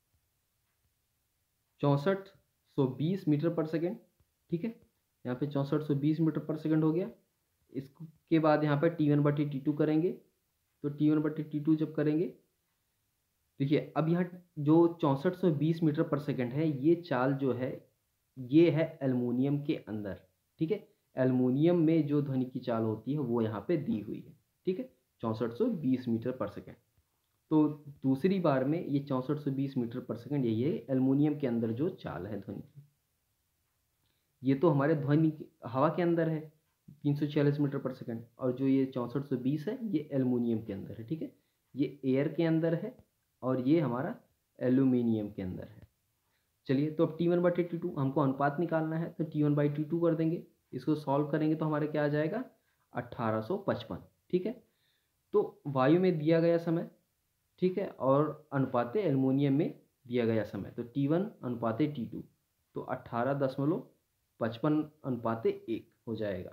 चौंसठ सौ बीस मीटर पर सेकेंड। ठीक है, यहाँ पे चौंसठ सौ बीस मीटर पर सेकेंड हो गया। इसके बाद यहाँ पे टी वन बटे टी टू करेंगे, तो टी वन बटे टी टू जब करेंगे, देखिए अब यहाँ जो चौंसठ सौ बीस मीटर पर सेकेंड है, ये चाल जो है ये है एल्युमिनियम के अंदर। ठीक है, एल्युमिनियम में जो ध्वनि की चाल होती है वो यहाँ पे दी हुई है। ठीक है, चौंसठ सौ बीस मीटर पर सेकेंड। तो दूसरी बार में ये चौंसठ सौ बीस मीटर पर सेकंड यही है एल्युमिनियम के अंदर जो चाल है ध्वनि की। ये तो हमारे ध्वनि हवा के अंदर है तीन सौ छियालीस मीटर पर सेकंड, और जो ये चौंसठ सौ बीस है ये एल्युमिनियम के अंदर है। ठीक है, ये एयर के अंदर है और ये हमारा एल्यूमिनियम के अंदर है। चलिए, तो अब T one by T two हमको अनुपात निकालना है, तो T one by T two कर देंगे। इसको सॉल्व करेंगे तो हमारे क्या आ जाएगा, अट्ठारह सौ पचपन। ठीक है, तो वायु में दिया गया समय, ठीक है, और अनुपाते एल्युमिनियम में दिया गया समय, तो टी वन अनुपाते टी टू, तो अट्ठारह दशमलव पचपन अनुपाते एक हो जाएगा।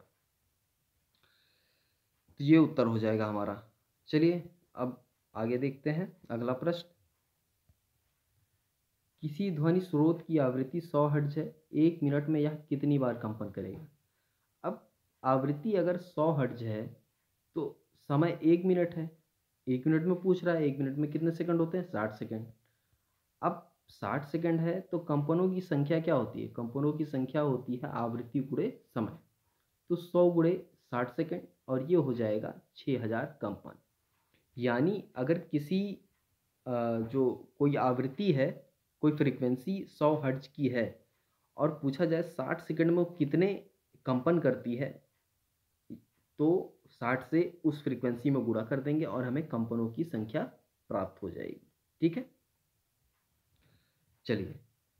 तो ये उत्तर हो जाएगा हमारा। चलिए अब आगे देखते हैं अगला प्रश्न। किसी ध्वनि स्रोत की आवृत्ति सौ हर्ट्ज है, एक मिनट में यह कितनी बार कंपन करेगा। अब आवृत्ति अगर सौ हर्ट्ज है तो समय एक मिनट है, एक मिनट में पूछ रहा है, एक मिनट में कितने सेकंड होते हैं, साठ सेकंड। अब साठ सेकंड है तो कंपनों की संख्या क्या होती है, कंपनों की संख्या होती है आवृत्ति गुणे समय, तो सौ गुणे साठ सेकंड और ये हो जाएगा छः हज़ार कंपन। यानी अगर किसी जो कोई आवृत्ति है, कोई फ्रीक्वेंसी सौ हर्ट्ज की है और पूछा जाए साठ सेकंड में वो कितने कंपन करती है, तो साठ से उस फ्रीक्वेंसी में गुणा कर देंगे और हमें कंपनों की संख्या प्राप्त हो जाएगी। ठीक है, चलिए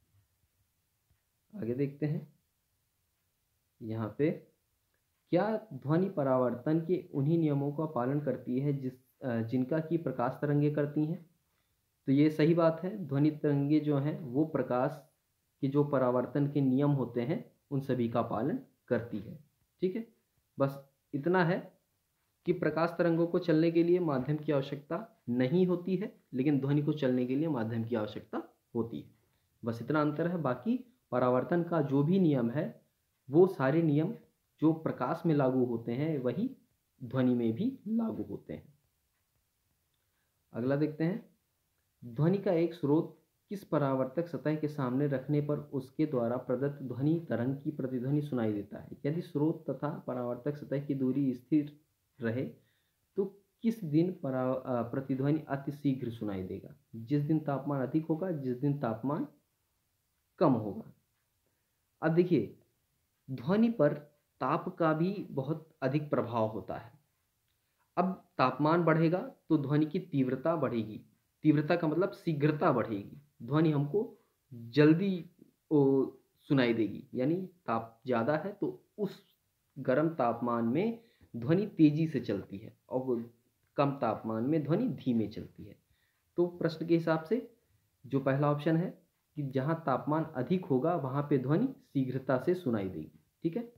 आगे देखते हैं। यहाँ पे क्या ध्वनि परावर्तन के उन्हीं नियमों का पालन करती है जिस जिनका कि प्रकाश तरंगे करती हैं। तो ये सही बात है, ध्वनि तरंगे जो हैं वो प्रकाश के जो परावर्तन के नियम होते हैं उन सभी का पालन करती है। ठीक है, बस इतना है कि प्रकाश तरंगों को चलने के लिए माध्यम की आवश्यकता नहीं होती है, लेकिन ध्वनि को चलने के लिए माध्यम की आवश्यकता होती है। बस इतना अंतर है। बाकी परावर्तन का जो भी नियम है वो सारे नियम जो प्रकाश में लागू होते हैं वही ध्वनि में भी लागू होते हैं। अगला देखते हैं। ध्वनि का एक स्रोत किस परावर्तक सतह के सामने रखने पर उसके द्वारा प्रदत्त ध्वनि तरंग की प्रतिध्वनि सुनाई देता है। यदि स्रोत तथा परावर्तक सतह की दूरी स्थिर रहे तो किस दिन परा प्रतिध्वनि अति शीघ्र सुनाई देगा। जिस दिन तापमान अधिक होगा, जिस दिन तापमान कम होगा। अब देखिए, ध्वनि पर ताप का भी बहुत अधिक प्रभाव होता है। अब तापमान बढ़ेगा तो ध्वनि की तीव्रता बढ़ेगी, तीव्रता का मतलब शीघ्रता बढ़ेगी, ध्वनि हमको जल्दी ओ, सुनाई देगी। यानी ताप ज़्यादा है तो उस गर्म तापमान में ध्वनि तेजी से चलती है और कम तापमान में ध्वनि धीमे चलती है। तो प्रश्न के हिसाब से जो पहला ऑप्शन है कि जहाँ तापमान अधिक होगा वहाँ पे ध्वनि शीघ्रता से सुनाई देगी। ठीक है,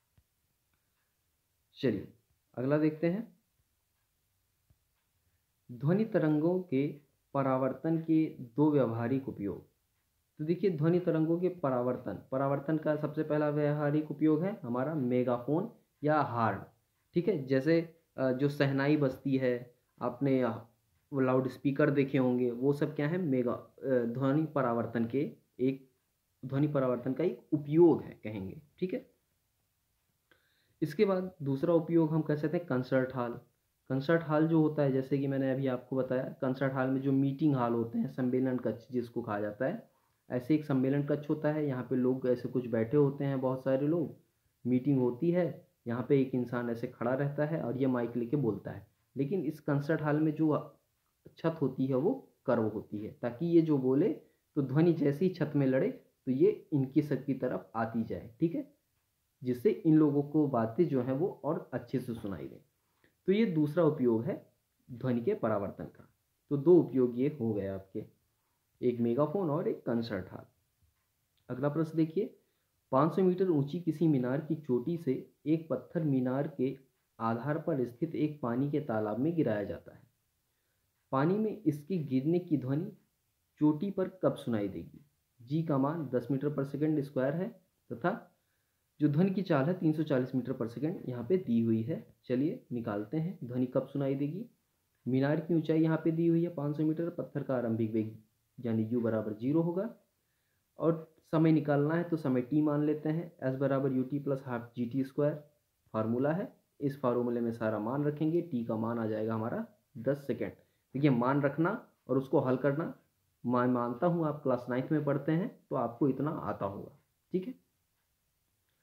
चलिए अगला देखते हैं। ध्वनि तरंगों के परावर्तन के दो व्यावहारिक उपयोग। तो देखिए, ध्वनि तरंगों के परावर्तन परावर्तन का सबसे पहला व्यावहारिक उपयोग है हमारा मेगाफोन या हार्न। ठीक है, जैसे जो शहनाई बजती है, आपने लाउड स्पीकर देखे होंगे, वो सब क्या है, मेगा ध्वनि परावर्तन के एक ध्वनि परावर्तन का एक उपयोग है कहेंगे। ठीक है, इसके बाद दूसरा उपयोग हम कह सकते हैं कंसर्ट हॉल। कंसर्ट हॉल जो होता है, जैसे कि मैंने अभी आपको बताया, कंसर्ट हॉल में जो मीटिंग हॉल होते हैं, सम्मेलन कक्ष जिसको कहा जाता है, ऐसे एक सम्मेलन कक्ष होता है। यहाँ पे लोग ऐसे कुछ बैठे होते हैं, बहुत सारे लोग, मीटिंग होती है, यहाँ पे एक इंसान ऐसे खड़ा रहता है और ये माइक लेके बोलता है। लेकिन इस कंसर्ट हॉल में जो छत होती है वो कर्व होती है, ताकि ये जो बोले तो ध्वनि जैसे ही छत में लड़े तो ये इनकी सब की तरफ आती जाए। ठीक है, जिससे इन लोगों को बातें जो हैं वो और अच्छे से सुनाई दें। तो ये दूसरा उपयोग है ध्वनि के परावर्तन का। तो दो उपयोग ये हो गए आपके, एक मेगाफोन और एक कंसर्ट हॉल। अगला प्रश्न देखिए। पाँच सौ मीटर ऊंची किसी मीनार की चोटी से एक पत्थर मीनार के आधार पर स्थित एक पानी के तालाब में गिराया जाता है। पानी में इसके गिरने की ध्वनि चोटी पर कब सुनाई देगी। जी का मान दस मीटर पर सेकंड स्क्वायर है तथा जो ध्वनि की चाल है तीन सौ चालीस मीटर पर सेकंड यहाँ पे दी हुई है। चलिए निकालते हैं, ध्वनि कब सुनाई देगी। मीनार की ऊंचाई यहाँ पे दी हुई है पाँच सौ मीटर, पत्थर का आरंभिक वेग यानी यू बराबर जीरो होगा और समय निकालना है तो समय टी मान लेते हैं। एस बराबर U T plus half G T square formula है। इस फार्मूले में सारा मान रखेंगे, टी का मान आ जाएगा हमारा दस सेकेंड। देखिए, मान रखना और उसको हल करना, मैं मानता हूँ आप क्लास नाइन्थ में पढ़ते हैं तो आपको इतना आता होगा। ठीक है,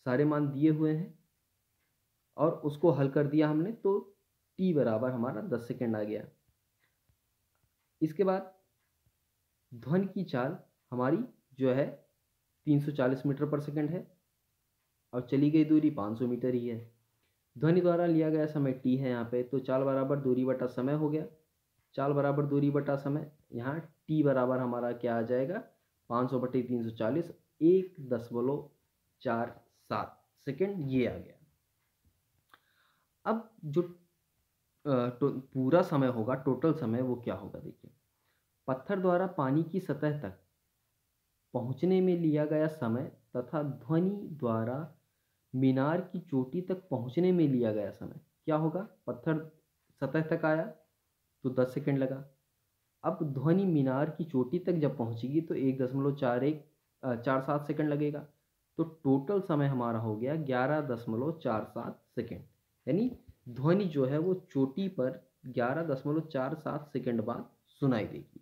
सारे मान दिए हुए हैं और उसको हल कर दिया हमने, तो टी बराबर हमारा दस सेकेंड आ गया। इसके बाद ध्वनि की चाल हमारी जो है तीन सौ चालीस मीटर पर सेकेंड है और चली गई दूरी पाँच सौ मीटर ही है। ध्वनि द्वारा लिया गया समय टी है यहाँ पे, तो चाल बराबर दूरी बटा समय हो गया। चाल बराबर दूरी बटा समय, यहाँ टी बराबर हमारा क्या आ जाएगा, पाँच सौ बटे तीन सौ चालीस, एक दशमलव चार सात सेकेंड ये आ गया। अब जो तो पूरा समय होगा, टोटल समय, वो क्या होगा देखिए। पत्थर द्वारा पानी की सतह तक पहुंचने में लिया गया समय तथा ध्वनि द्वारा मीनार की चोटी तक पहुंचने में लिया गया समय क्या होगा। पत्थर सतह तक आया तो दस सेकेंड लगा। अब ध्वनि मीनार की चोटी तक जब पहुंचेगी तो एक दशमलव चार एक चार सात सेकेंड लगेगा। तो टोटल समय हमारा हो गया ग्यारह दशमलव चार सात सेकेंड, यानी ध्वनि जो है वो चोटी पर ग्यारह दशमलव चार सात सेकेंड बाद सुनाई देगी।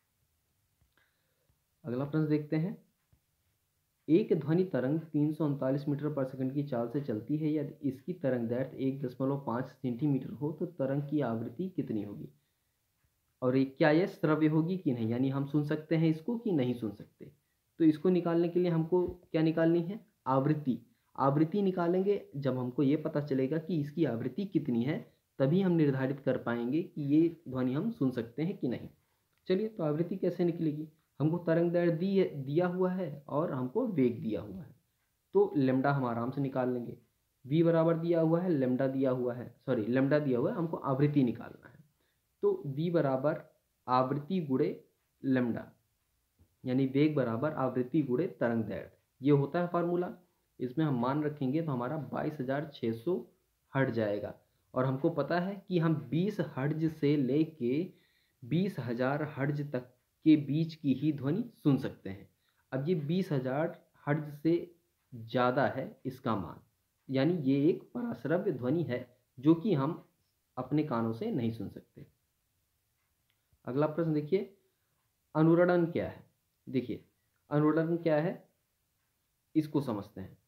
अगला प्रश्न देखते हैं। एक ध्वनि तरंग तीन सौ उनतालीस मीटर पर सेकंड की चाल से चलती है, यदि इसकी तरंग दैर्घ्य एक दशमलव पाँच सेंटीमीटर हो तो तरंग की आवृत्ति कितनी होगी। और एक क्या ये श्रव्य होगी कि नहीं, यानी हम सुन सकते हैं इसको कि नहीं सुन सकते। तो इसको निकालने के लिए हमको क्या निकालनी है, आवृत्ति। आवृत्ति निकालेंगे जब हमको ये पता चलेगा कि इसकी आवृत्ति कितनी है, तभी हम निर्धारित कर पाएंगे कि ये ध्वनि हम सुन सकते हैं कि नहीं। चलिए, तो आवृत्ति कैसे निकलेगी। हमको तरंग दैर्घ्य दी दिया हुआ है और हमको वेग दिया हुआ है, तो लेमडा हम आराम से निकाल लेंगे। v बराबर दिया हुआ है, लेमडा दिया हुआ है, सॉरी लेमडा दिया हुआ है, हमको आवृत्ति निकालना है। तो v बराबर आवृत्ति गुणे लेमडा, यानी वेग बराबर आवृत्ति गुणे तरंग दैर्घ्य, ये होता है फार्मूला। इसमें हम मान रखेंगे तो हमारा बाईस हजार छः सौ हट जाएगा। और हमको पता है कि हम बीस हर्ट्ज से लेके बीस हजार हर्ट्ज तक के बीच की ही ध्वनि सुन सकते हैं। अब ये बीस हजार हर्ट्ज से ज़्यादा है इसका मान, यानी ये एक पराश्रव्य ध्वनि है जो कि हम अपने कानों से नहीं सुन सकते। अगला प्रश्न देखिए, अनुरणन क्या है। देखिए, अनुरणन क्या है इसको समझते हैं।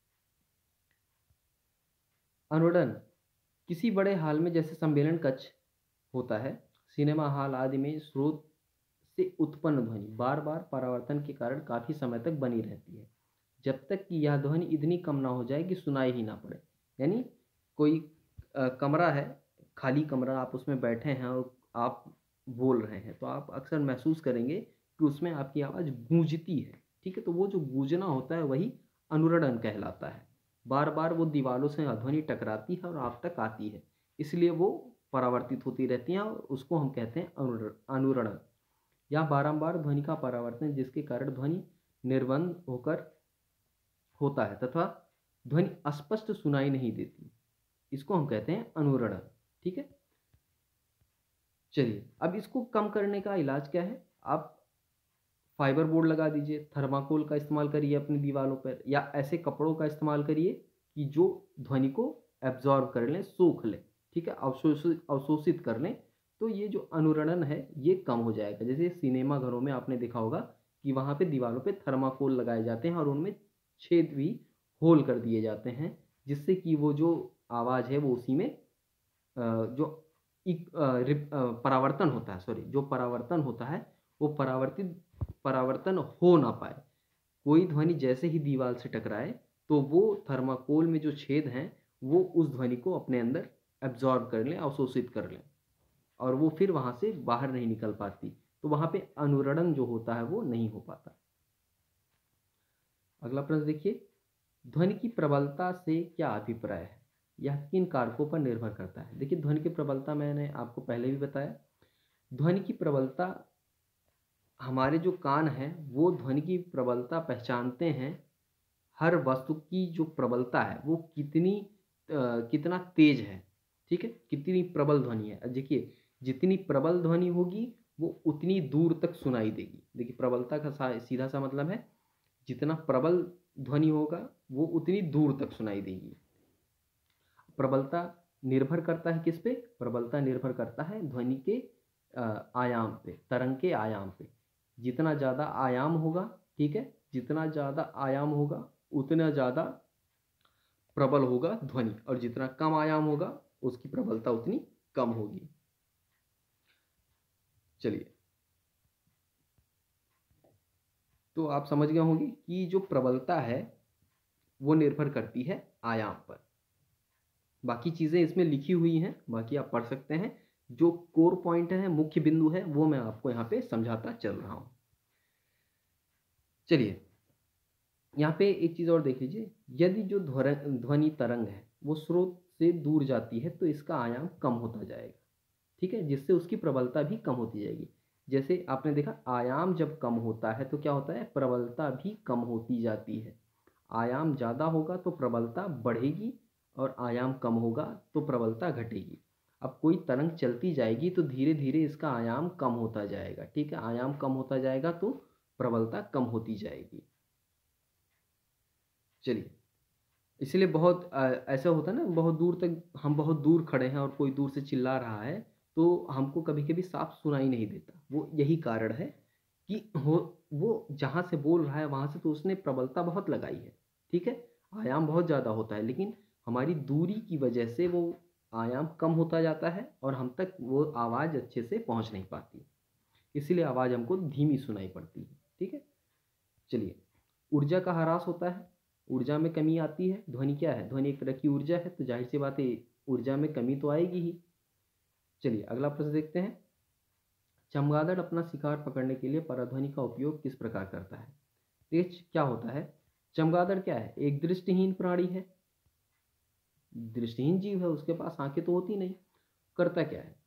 अनुरणन किसी बड़े हॉल में, जैसे सम्मेलन कक्ष होता है, सिनेमा हॉल आदि में, स्रोत से उत्पन्न ध्वनि बार बार परावर्तन के कारण काफ़ी समय तक बनी रहती है, जब तक कि यह ध्वनि इतनी कम ना हो जाए कि सुनाई ही ना पड़े। यानी कोई आ, कमरा है, खाली कमरा, आप उसमें बैठे हैं और आप बोल रहे हैं, तो आप अक्सर महसूस करेंगे कि उसमें आपकी आवाज़ गूंजती है। ठीक है, तो वो जो गूंजना होता है वही अनुरणन कहलाता है। बार बार वो दीवारों से ध्वनि टकराती है और आप तक आती है, इसलिए वो परावर्तित होती रहती हैं और उसको हम कहते हैं अनुरणन। या बारंबार ध्वनि का परावर्तन जिसके कारण ध्वनि निर्बंध होकर होता है तथा ध्वनि अस्पष्ट सुनाई नहीं देती, इसको हम कहते हैं अनुरणन। ठीक है, चलिए अब इसको कम करने का इलाज क्या है। आप फाइबर बोर्ड लगा दीजिए, थर्माकोल का इस्तेमाल करिए अपनी दीवारों पर, या ऐसे कपड़ों का इस्तेमाल करिए कि जो ध्वनि को एब्जॉर्ब कर लें, सोख लें। ठीक है, अवशोषित अवशोषित कर लें, तो ये जो अनुरणन है ये कम हो जाएगा। जैसे सिनेमा घरों में आपने देखा होगा कि वहाँ पे दीवारों पे थर्माकोल लगाए जाते हैं और उनमें छेद भी होल कर दिए जाते हैं, जिससे कि वो जो आवाज़ है वो उसी में जो परावर्तन होता है, सॉरी जो परावर्तन होता है वो परावर्तित परावर्तन हो ना पाए। कोई ध्वनि जैसे ही दीवार से टकराए तो वो थर्माकोल में जो छेद हैं वो उस ध्वनि को अपने अंदर एब्जॉर्ब कर लें, अवशोषित कर लें, और वो फिर वहाँ से बाहर नहीं निकल पाती, तो वहाँ पे अनुरणन जो होता है वो नहीं हो पाता। अगला प्रश्न देखिए, ध्वनि की प्रबलता से क्या अभिप्राय है, यह किन कारकों पर निर्भर करता है। देखिए, ध्वनि की प्रबलता मैंने आपको पहले भी बताया। ध्वनि की प्रबलता, हमारे जो कान हैं वो ध्वनि की प्रबलता पहचानते हैं। हर वस्तु की जो प्रबलता है वो कितनी आ, कितना तेज है, ठीक है, कितनी प्रबल ध्वनि है। देखिए, जितनी प्रबल ध्वनि होगी वो उतनी दूर तक सुनाई देगी। देखिए, प्रबलता का सीधा सा मतलब है जितना प्रबल ध्वनि होगा वो उतनी दूर तक सुनाई देगी। प्रबलता निर्भर करता है किस पे, प्रबलता निर्भर करता है ध्वनि के आयाम पे, तरंग के आयाम पे। जितना ज़्यादा आयाम होगा, ठीक है, जितना ज़्यादा आयाम होगा उतना ज़्यादा प्रबल होगा ध्वनि, और जितना कम आयाम होगा उसकी प्रबलता उतनी कम होगी। चलिए, तो आप समझ गए होंगे कि जो प्रबलता है वो निर्भर करती है आयाम पर। बाकी चीज़ें इसमें लिखी हुई हैं, बाकी आप पढ़ सकते हैं। जो कोर पॉइंट है, मुख्य बिंदु है, वो मैं आपको यहाँ पे समझाता चल रहा हूँ। चलिए, यहाँ पे एक चीज़ और देख लीजिए। यदि जो ध्वनि तरंग है वो स्रोत से दूर जाती है तो इसका आयाम कम होता जाएगा, ठीक है, जिससे उसकी प्रबलता भी कम होती जाएगी। जैसे आपने देखा, आयाम जब कम होता है तो क्या होता है, प्रबलता भी कम होती जाती है। आयाम ज़्यादा होगा तो प्रबलता बढ़ेगी, और आयाम कम होगा तो प्रबलता घटेगी। अब कोई तरंग चलती जाएगी तो धीरे धीरे इसका आयाम कम होता जाएगा, ठीक है। आयाम कम होता जाएगा तो प्रबलता कम होती जाएगी। चलिए, इसलिए बहुत अ, ऐसा होता है ना, बहुत दूर तक, हम बहुत दूर खड़े हैं और कोई दूर से चिल्ला रहा है तो हमको कभी कभी साफ सुनाई नहीं देता। वो यही कारण है कि हो वो जहाँ से बोल रहा है वहाँ से तो उसने प्रबलता बहुत लगाई है, ठीक है। आयाम बहुत ज़्यादा होता है, लेकिन हमारी दूरी की वजह से वो आयाम कम होता जाता है और हम तक वो आवाज़ अच्छे से पहुँच नहीं पाती, इसीलिए आवाज़ हमको धीमी सुनाई पड़ती है, ठीक है। चलिए, ऊर्जा का ह्रास होता है, ऊर्जा में कमी आती है। ध्वनि क्या है, ध्वनि एक तरह की ऊर्जा है, तो जाहिर सी बात है ऊर्जा में कमी तो आएगी ही। चलिए, अगला प्रश्न देखते हैं। चमगादड़ अपना शिकार पकड़ने के लिए पराध्वनि का उपयोग किस प्रकार करता है। देखिए क्या होता है, चमगादड़ क्या है, एक दृष्टिहीन प्राणी है, दृष्टिहीन जीव है, उसके पास आंखें तो होती नहीं। करता क्या है,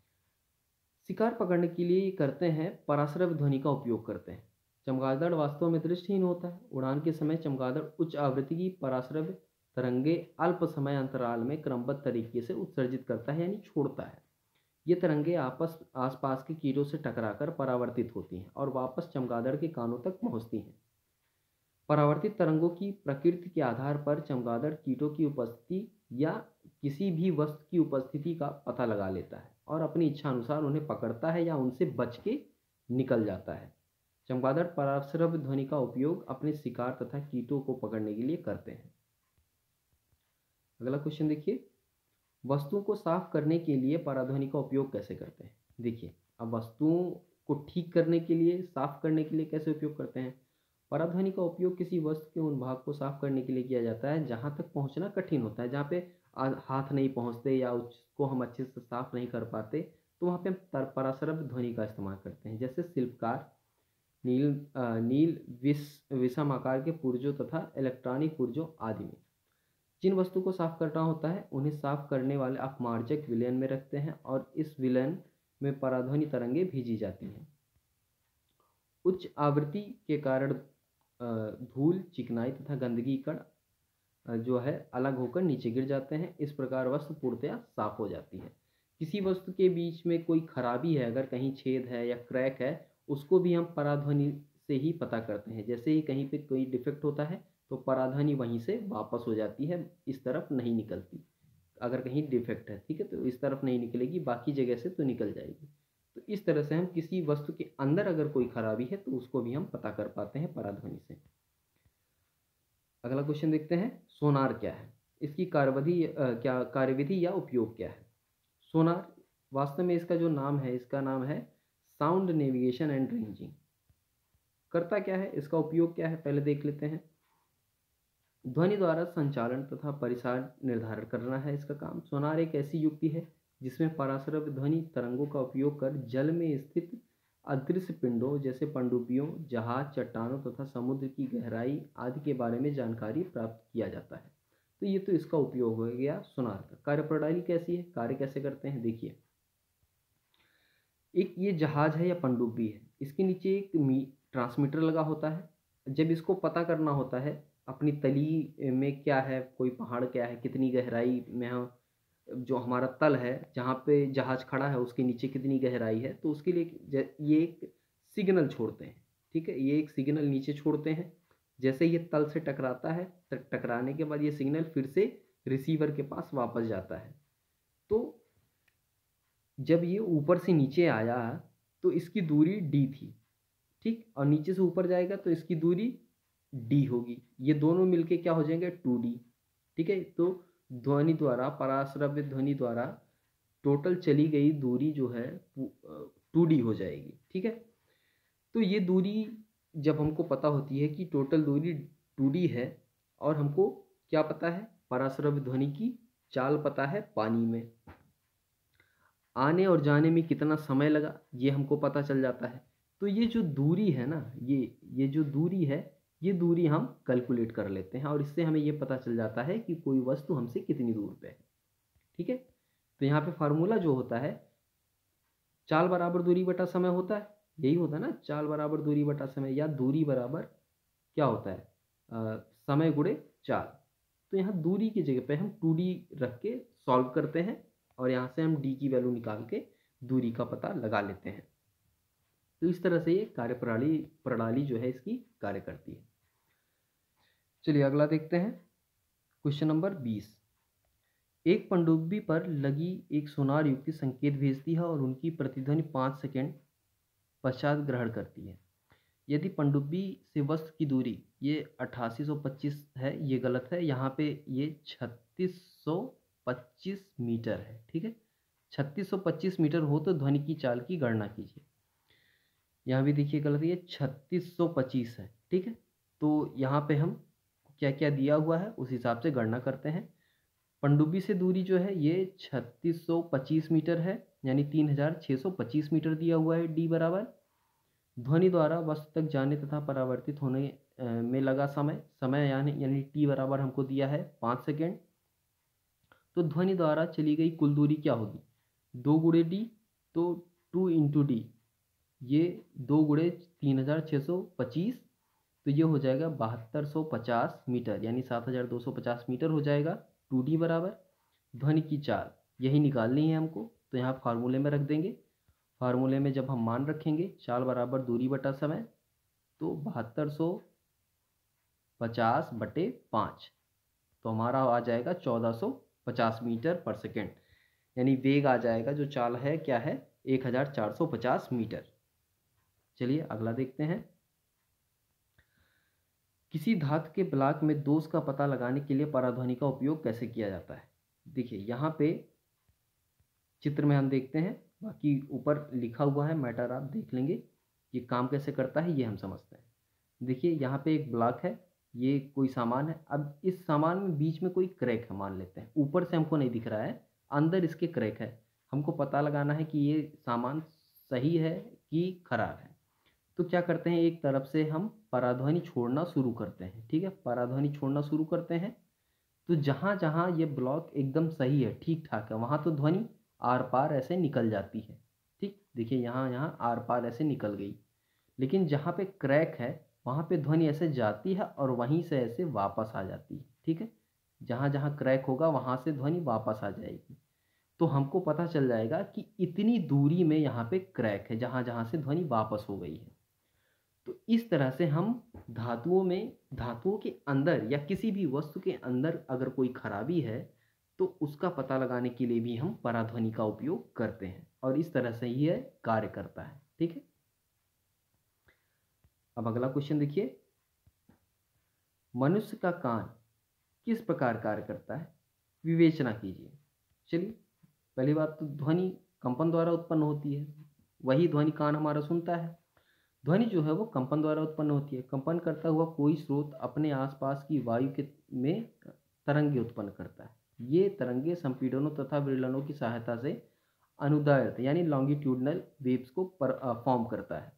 शिकार पकड़ने के लिए ये करते हैं, पराश्रव्य ध्वनि का उपयोग करते हैं। चमगादड़ वास्तव में दृष्टिहीन होता है। उड़ान के समय चमगादड़ उच्च आवृत्ति की पराश्रव्य तरंगे अल्प समय अंतराल में क्रमबद्ध तरीके से उत्सर्जित करता है, यानी छोड़ता है। ये तरंगे आपस आसपास के कीटों से टकराकर परावर्तित होती हैं और वापस चमगादड़ के कानों तक पहुंचती हैं। परावर्तित तरंगों की प्रकृति के आधार पर चमगादड़ कीटों की उपस्थिति या किसी भी वस्तु की उपस्थिति का पता लगा लेता है और अपनी इच्छा अनुसार उन्हें पकड़ता है या उनसे बच के निकल जाता है। चमगादड़ पराश्रव्य ध्वनि का उपयोग अपने शिकार तथा कीटों को पकड़ने के लिए करते हैं। अगला क्वेश्चन देखिए, वस्तुओं को साफ करने के लिए पराध्वनि का उपयोग कैसे करते हैं। देखिए, अब वस्तुओं को ठीक करने के लिए, साफ करने के लिए कैसे उपयोग करते हैं। पराध्वनि का उपयोग किसी वस्तु के उन भाग को साफ करने के लिए किया जाता है जहां तक पहुंचना कठिन होता है, जहाँ पे हाथ नहीं पहुंचते या उसको हम अच्छे से साफ नहीं कर पाते, तो वहाँ पे हम पराश्रव्य ध्वनि का इस्तेमाल करते हैं। जैसे शिल्पकार नील नील विष विषम आकार के पुर्जों तथा इलेक्ट्रॉनिक पुर्जों आदि में जिन वस्तु को साफ करना होता है उन्हें साफ करने वाले अपमार्जक विलयन में रखते हैं और इस विलयन में पराध्वनि तरंगे भेजी जाती हैं। उच्च आवृत्ति के कारण धूल, चिकनाई तथा गंदगी कण जो है अलग होकर नीचे गिर जाते हैं। इस प्रकार वस्तु पूर्णतया साफ हो जाती है। किसी वस्तु के बीच में कोई खराबी है, अगर कहीं छेद है या क्रैक है, उसको भी हम पराध्वनि से ही पता करते हैं। जैसे ही कहीं पे कोई डिफेक्ट होता है तो पराध्वनि वहीं से वापस हो जाती है, इस तरफ नहीं निकलती। अगर कहीं डिफेक्ट है, ठीक है, तो इस तरफ नहीं निकलेगी, बाकी जगह से तो निकल जाएगी। तो इस तरह से हम किसी वस्तु के अंदर अगर कोई खराबी है तो उसको भी हम पता कर पाते हैं पराध्वनि से। अगला क्वेश्चन देखते हैं, सोनार क्या है, इसकी कार्यविधि क्या कार्यविधि या उपयोग क्या है। सोनार वास्तव में इसका जो नाम है, इसका नाम है साउंड नेविगेशन एंड रेंजिंग। करता क्या है, इसका उपयोग क्या है, पहले देख लेते हैं। ध्वनि द्वारा संचालन तथा परिसार निर्धारण करना है इसका काम। सोनार एक ऐसी युक्ति है जिसमें पराश्रव्य ध्वनि तरंगों का उपयोग कर जल में स्थित अदृश्य पिंडों जैसे पनडुब्बियों, जहाज, चट्टानों तथा समुद्र की गहराई आदि के बारे में जानकारी प्राप्त किया जाता है। तो ये तो इसका उपयोग हो गया सोनार का। कार्यप्रणाली कैसी है, कार्य कैसे करते हैं, देखिए। एक ये जहाज है या पनडुब्बी है, इसके नीचे एक ट्रांसमीटर लगा होता है। जब इसको पता करना होता है अपनी तली में क्या है, कोई पहाड़ क्या है, कितनी गहराई में हम, जो हमारा तल है जहाँ पे जहाज खड़ा है उसके नीचे कितनी गहराई है, तो उसके लिए ये एक सिग्नल छोड़ते हैं, ठीक है। ये एक सिग्नल नीचे छोड़ते हैं। जैसे ये तल से टकराता है, टकराने के बाद ये सिग्नल फिर से रिसीवर के पास वापस जाता है। तो जब ये ऊपर से नीचे आया तो इसकी दूरी डी थी, ठीक, और नीचे से ऊपर जाएगा तो इसकी दूरी डी होगी। ये दोनों मिलके क्या हो जाएंगे, टू डी, ठीक है। तो ध्वनि द्वारा, पराश्रव्य ध्वनि द्वारा टोटल चली गई दूरी जो है टू डी हो जाएगी। ठीक है। तो ये दूरी जब हमको पता होती है कि टोटल दूरी टू डी है, और हमको क्या पता है, पराश्रव्य ध्वनि की चाल पता है पानी में, आने और जाने में कितना समय लगा ये हमको पता चल जाता है। तो ये जो दूरी है ना, ये ये जो दूरी है, ये दूरी हम कैलकुलेट कर लेते हैं, और इससे हमें ये पता चल जाता है कि कोई वस्तु हमसे कितनी दूर पे है। ठीक है। तो यहाँ पे फार्मूला जो होता है, चाल बराबर दूरी बटा समय होता है, यही होता है ना, चाल बराबर दूरी बटा समय, या दूरी बराबर क्या होता है, आ, समय गुणे चाल। तो यहाँ दूरी की जगह पे हम टू डी रख के सॉल्व करते हैं, और यहाँ से हम डी की वैल्यू निकाल के दूरी का पता लगा लेते हैं। तो इस तरह से ये कार्य प्रणाली प्रणाली जो है इसकी कार्य करती है। चलिए अगला देखते हैं, क्वेश्चन नंबर बीस। एक पनडुब्बी पर लगी एक सोनार युक्ति संकेत भेजती है और उनकी प्रतिध्वनि पाँच सेकंड पश्चात ग्रहण करती है। यदि पनडुब्बी से वस्तु की दूरी ये अट्ठासी सौ पच्चीस है, ये गलत है, यहाँ पे ये छत्तीस सौ पच्चीस मीटर है। ठीक है। छत्तीस सौ पच्चीस मीटर हो तो ध्वनि की चाल की गणना कीजिए। यहाँ भी देखिए गलत है, ये छत्तीस सौ पच्चीस है। ठीक है। तो यहाँ पे हम क्या क्या दिया हुआ है उस हिसाब से गणना करते हैं। पनडुब्बी से दूरी जो है ये छत्तीस सौ पच्चीस मीटर है, यानी तीन हजार छः सौ पच्चीस मीटर दिया हुआ है। डी बराबर ध्वनि द्वारा वस्तु तक जाने तथा परावर्तित होने में लगा समय, समय यानी यानी टी बराबर हमको दिया है पाँच सेकेंड। तो ध्वनि द्वारा चली गई कुल दूरी क्या होगी, दो गुणे डी, तो टू इंटू डी, ये दो गुणे तीन हजार छः सौ पच्चीस, तो ये हो जाएगा बहत्तर सौ पचास मीटर, यानी सात हजार दो सौ पचास मीटर हो जाएगा। टू डी बराबर ध्वनि की चाल यही निकालनी है हमको, तो यहाँ फार्मूले में रख देंगे। फार्मूले में जब हम मान रखेंगे चाल बराबर दूरी बटा समय, तो बहत्तर सौ पचास बटे पाँच, तो हमारा आ जाएगा चौदह सौ पचास मीटर पर सेकेंड, यानी वेग आ जाएगा जो चाल है क्या है, एक हजार चार सौ पचास मीटर। चलिए अगला देखते हैं। किसी धातु के ब्लॉक में दोष का पता लगाने के लिए पराध्वनि का उपयोग कैसे किया जाता है। देखिए यहाँ पे चित्र में हम देखते हैं, बाकी ऊपर लिखा हुआ है मैटर आप देख लेंगे, ये काम कैसे करता है ये हम समझते हैं। देखिए यहाँ पे एक ब्लॉक है, ये कोई सामान है। अब इस सामान में बीच में कोई क्रैक है मान लेते हैं, ऊपर से हमको नहीं दिख रहा है, अंदर इसके क्रैक है। हमको पता लगाना है कि ये सामान सही है कि खराब है। तो क्या करते हैं, एक तरफ से हम पराध्वनि छोड़ना शुरू करते हैं। ठीक है, पराध्वनि छोड़ना शुरू करते हैं, तो जहाँ जहाँ ये ब्लॉक एकदम सही है, ठीक ठाक है, वहाँ तो ध्वनि आर पार ऐसे निकल जाती है। ठीक, देखिए यहाँ यहाँ आर पार ऐसे निकल गई, लेकिन जहाँ पे क्रैक है वहाँ पे ध्वनि ऐसे जाती है और वहीं से ऐसे वापस आ जाती है। ठीक है, जहाँ जहाँ क्रैक होगा वहाँ से ध्वनि वापस आ जाएगी। तो हमको पता चल जाएगा कि इतनी दूरी में यहाँ पे क्रैक है, जहाँ जहाँ से ध्वनि वापस हो गई है। तो इस तरह से हम धातुओं में, धातुओं के अंदर या किसी भी वस्तु के अंदर अगर कोई खराबी है तो उसका पता लगाने के लिए भी हम पराध्वनि का उपयोग करते हैं, और इस तरह से ही यह कार्य करता है। ठीक है। अब अगला क्वेश्चन देखिए, मनुष्य का कान किस प्रकार कार्य करता है, विवेचना कीजिए। चलिए पहली बात तो ध्वनि कंपन द्वारा उत्पन्न होती है, वही ध्वनि कान हमारा सुनता है। ध्वनि जो है वो कंपन द्वारा उत्पन्न होती है। कंपन करता हुआ कोई स्रोत अपने आसपास की वायु के में तरंगे उत्पन्न करता है। ये तरंगे संपीड़नों तथा विरलनों की सहायता से अनुदैर्ध्य यानी लॉन्गिट्यूडनल वेव्स को फॉर्म करता है।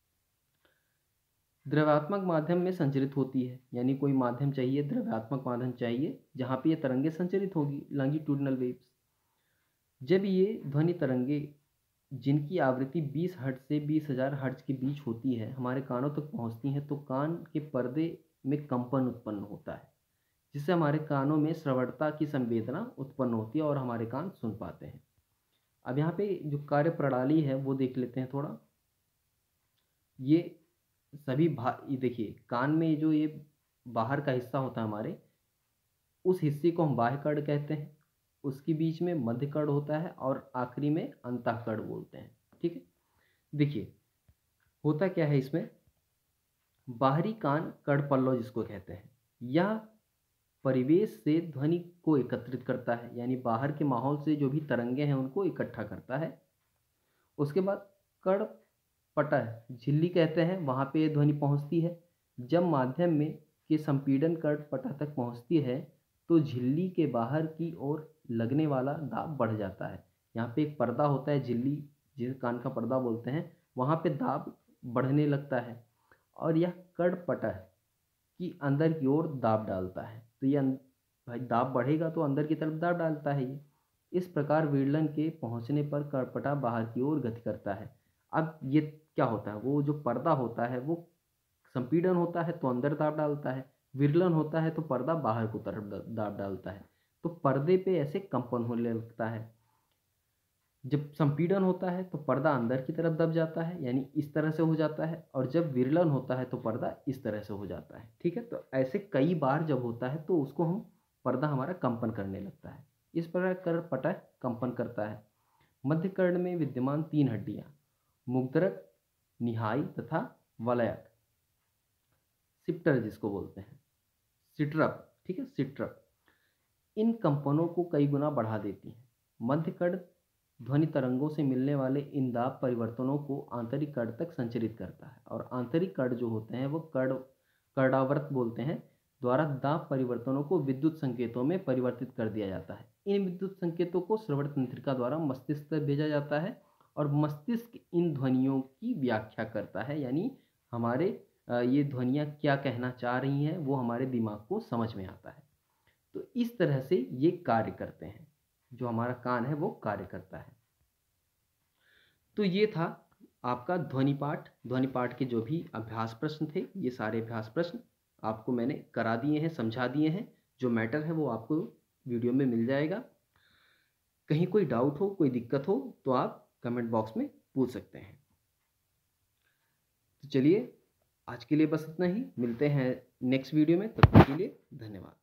द्रव्यात्मक माध्यम में संचरित होती है, यानी कोई माध्यम चाहिए, द्रव्यात्मक माध्यम चाहिए जहाँ पे ये तरंगे संचरित होगी, लॉन्गिट्यूडनल वेव्स। जब ये ध्वनि तरंगे जिनकी आवृत्ति बीस हर्ट्ज से बीस हज़ार हर्ट्ज के बीच होती है हमारे कानों तक पहुंचती हैं, तो कान के पर्दे में कंपन उत्पन्न होता है, जिससे हमारे कानों में श्रवणता की संवेदना उत्पन्न होती है और हमारे कान सुन पाते हैं। अब यहाँ पे जो कार्य प्रणाली है वो देख लेते हैं थोड़ा। ये सभी भा ये देखिए कान में जो ये बाहर का हिस्सा होता है हमारे, उस हिस्से को हम बाह्य कर्ण कहते हैं, उसके बीच में मध्य कर्ण होता है और आखिरी में अंतःकर्ण बोलते हैं। ठीक है, देखिए होता क्या है इसमें, बाहरी कान कर्ण पल्लव जिसको कहते हैं, यह परिवेश से ध्वनि को एकत्रित करता है, यानी बाहर के माहौल से जो भी तरंगे हैं उनको इकट्ठा करता है। उसके बाद कर्ण पटह झिल्ली कहते हैं, वहाँ पे ध्वनि पहुँचती है। जब माध्यम में के संपीड़न कर्ण पटह तक पहुँचती है तो झिल्ली के बाहर की ओर लगने वाला दाब बढ़ जाता है। यहाँ पे एक पर्दा होता है, झिल्ली जिसे कान का पर्दा बोलते हैं, वहाँ पे दाब बढ़ने लगता है और यह कर्ण पटह की अंदर की ओर दाब डालता है। तो ये भाई दाब बढ़ेगा तो अंदर की तरफ दाब डालता है ये। इस प्रकार विरलन के पहुंचने पर कर्णपटह बाहर की ओर गति करता है। अब ये क्या होता है, वो जो पर्दा होता है वो संपीड़न होता है तो अंदर दाब डालता है, विरलन होता है तो पर्दा बाहर को तरफ दाब डालता है। तो पर्दे पे ऐसे कंपन होने लगता है। जब संपीड़न होता है तो पर्दा अंदर की तरफ दब जाता है, यानी इस तरह से हो जाता है, और जब विरलन होता है तो पर्दा इस तरह से हो जाता है। ठीक है, तो ऐसे कई बार जब होता है तो उसको हम पर्दा हमारा कंपन करने लगता है। इस प्रकार कर्णपटह कंपन करता है। मध्य कर्ण में विद्यमान तीन हड्डियां मुग्धरक, निहाई तथा वलयक, सिप्टर जिसको बोलते हैं, सिट्रप, ठीक है, सिट्रप, इन कंपनों को कई गुना बढ़ा देती हैं। मध्य कर्ण ध्वनि तरंगों से मिलने वाले इन दाब परिवर्तनों को आंतरिक कर्ण तक संचरित करता है, और आंतरिक कर्ण जो होते हैं वो कर्ण कर्णावर्त बोलते हैं द्वारा दाब परिवर्तनों को विद्युत संकेतों में परिवर्तित कर दिया जाता है। इन विद्युत संकेतों को श्रवण तंत्रिका द्वारा मस्तिष्क तक भेजा जाता है और मस्तिष्क इन ध्वनियों की व्याख्या करता है, यानी हमारे ये ध्वनियाँ क्या कहना चाह रही हैं वो हमारे दिमाग को समझ में आता है। तो इस तरह से ये कार्य करते हैं, जो हमारा कान है वो कार्य करता है। तो ये था आपका ध्वनि पाठ। ध्वनि पाठ के जो भी अभ्यास प्रश्न थे, ये सारे अभ्यास प्रश्न आपको मैंने करा दिए हैं, समझा दिए हैं। जो मैटर है वो आपको वीडियो में मिल जाएगा। कहीं कोई डाउट हो, कोई दिक्कत हो तो आप कमेंट बॉक्स में पूछ सकते हैं। तो चलिए आज के लिए बस इतना ही, मिलते हैं नेक्स्ट वीडियो में, तब तक के लिए धन्यवाद।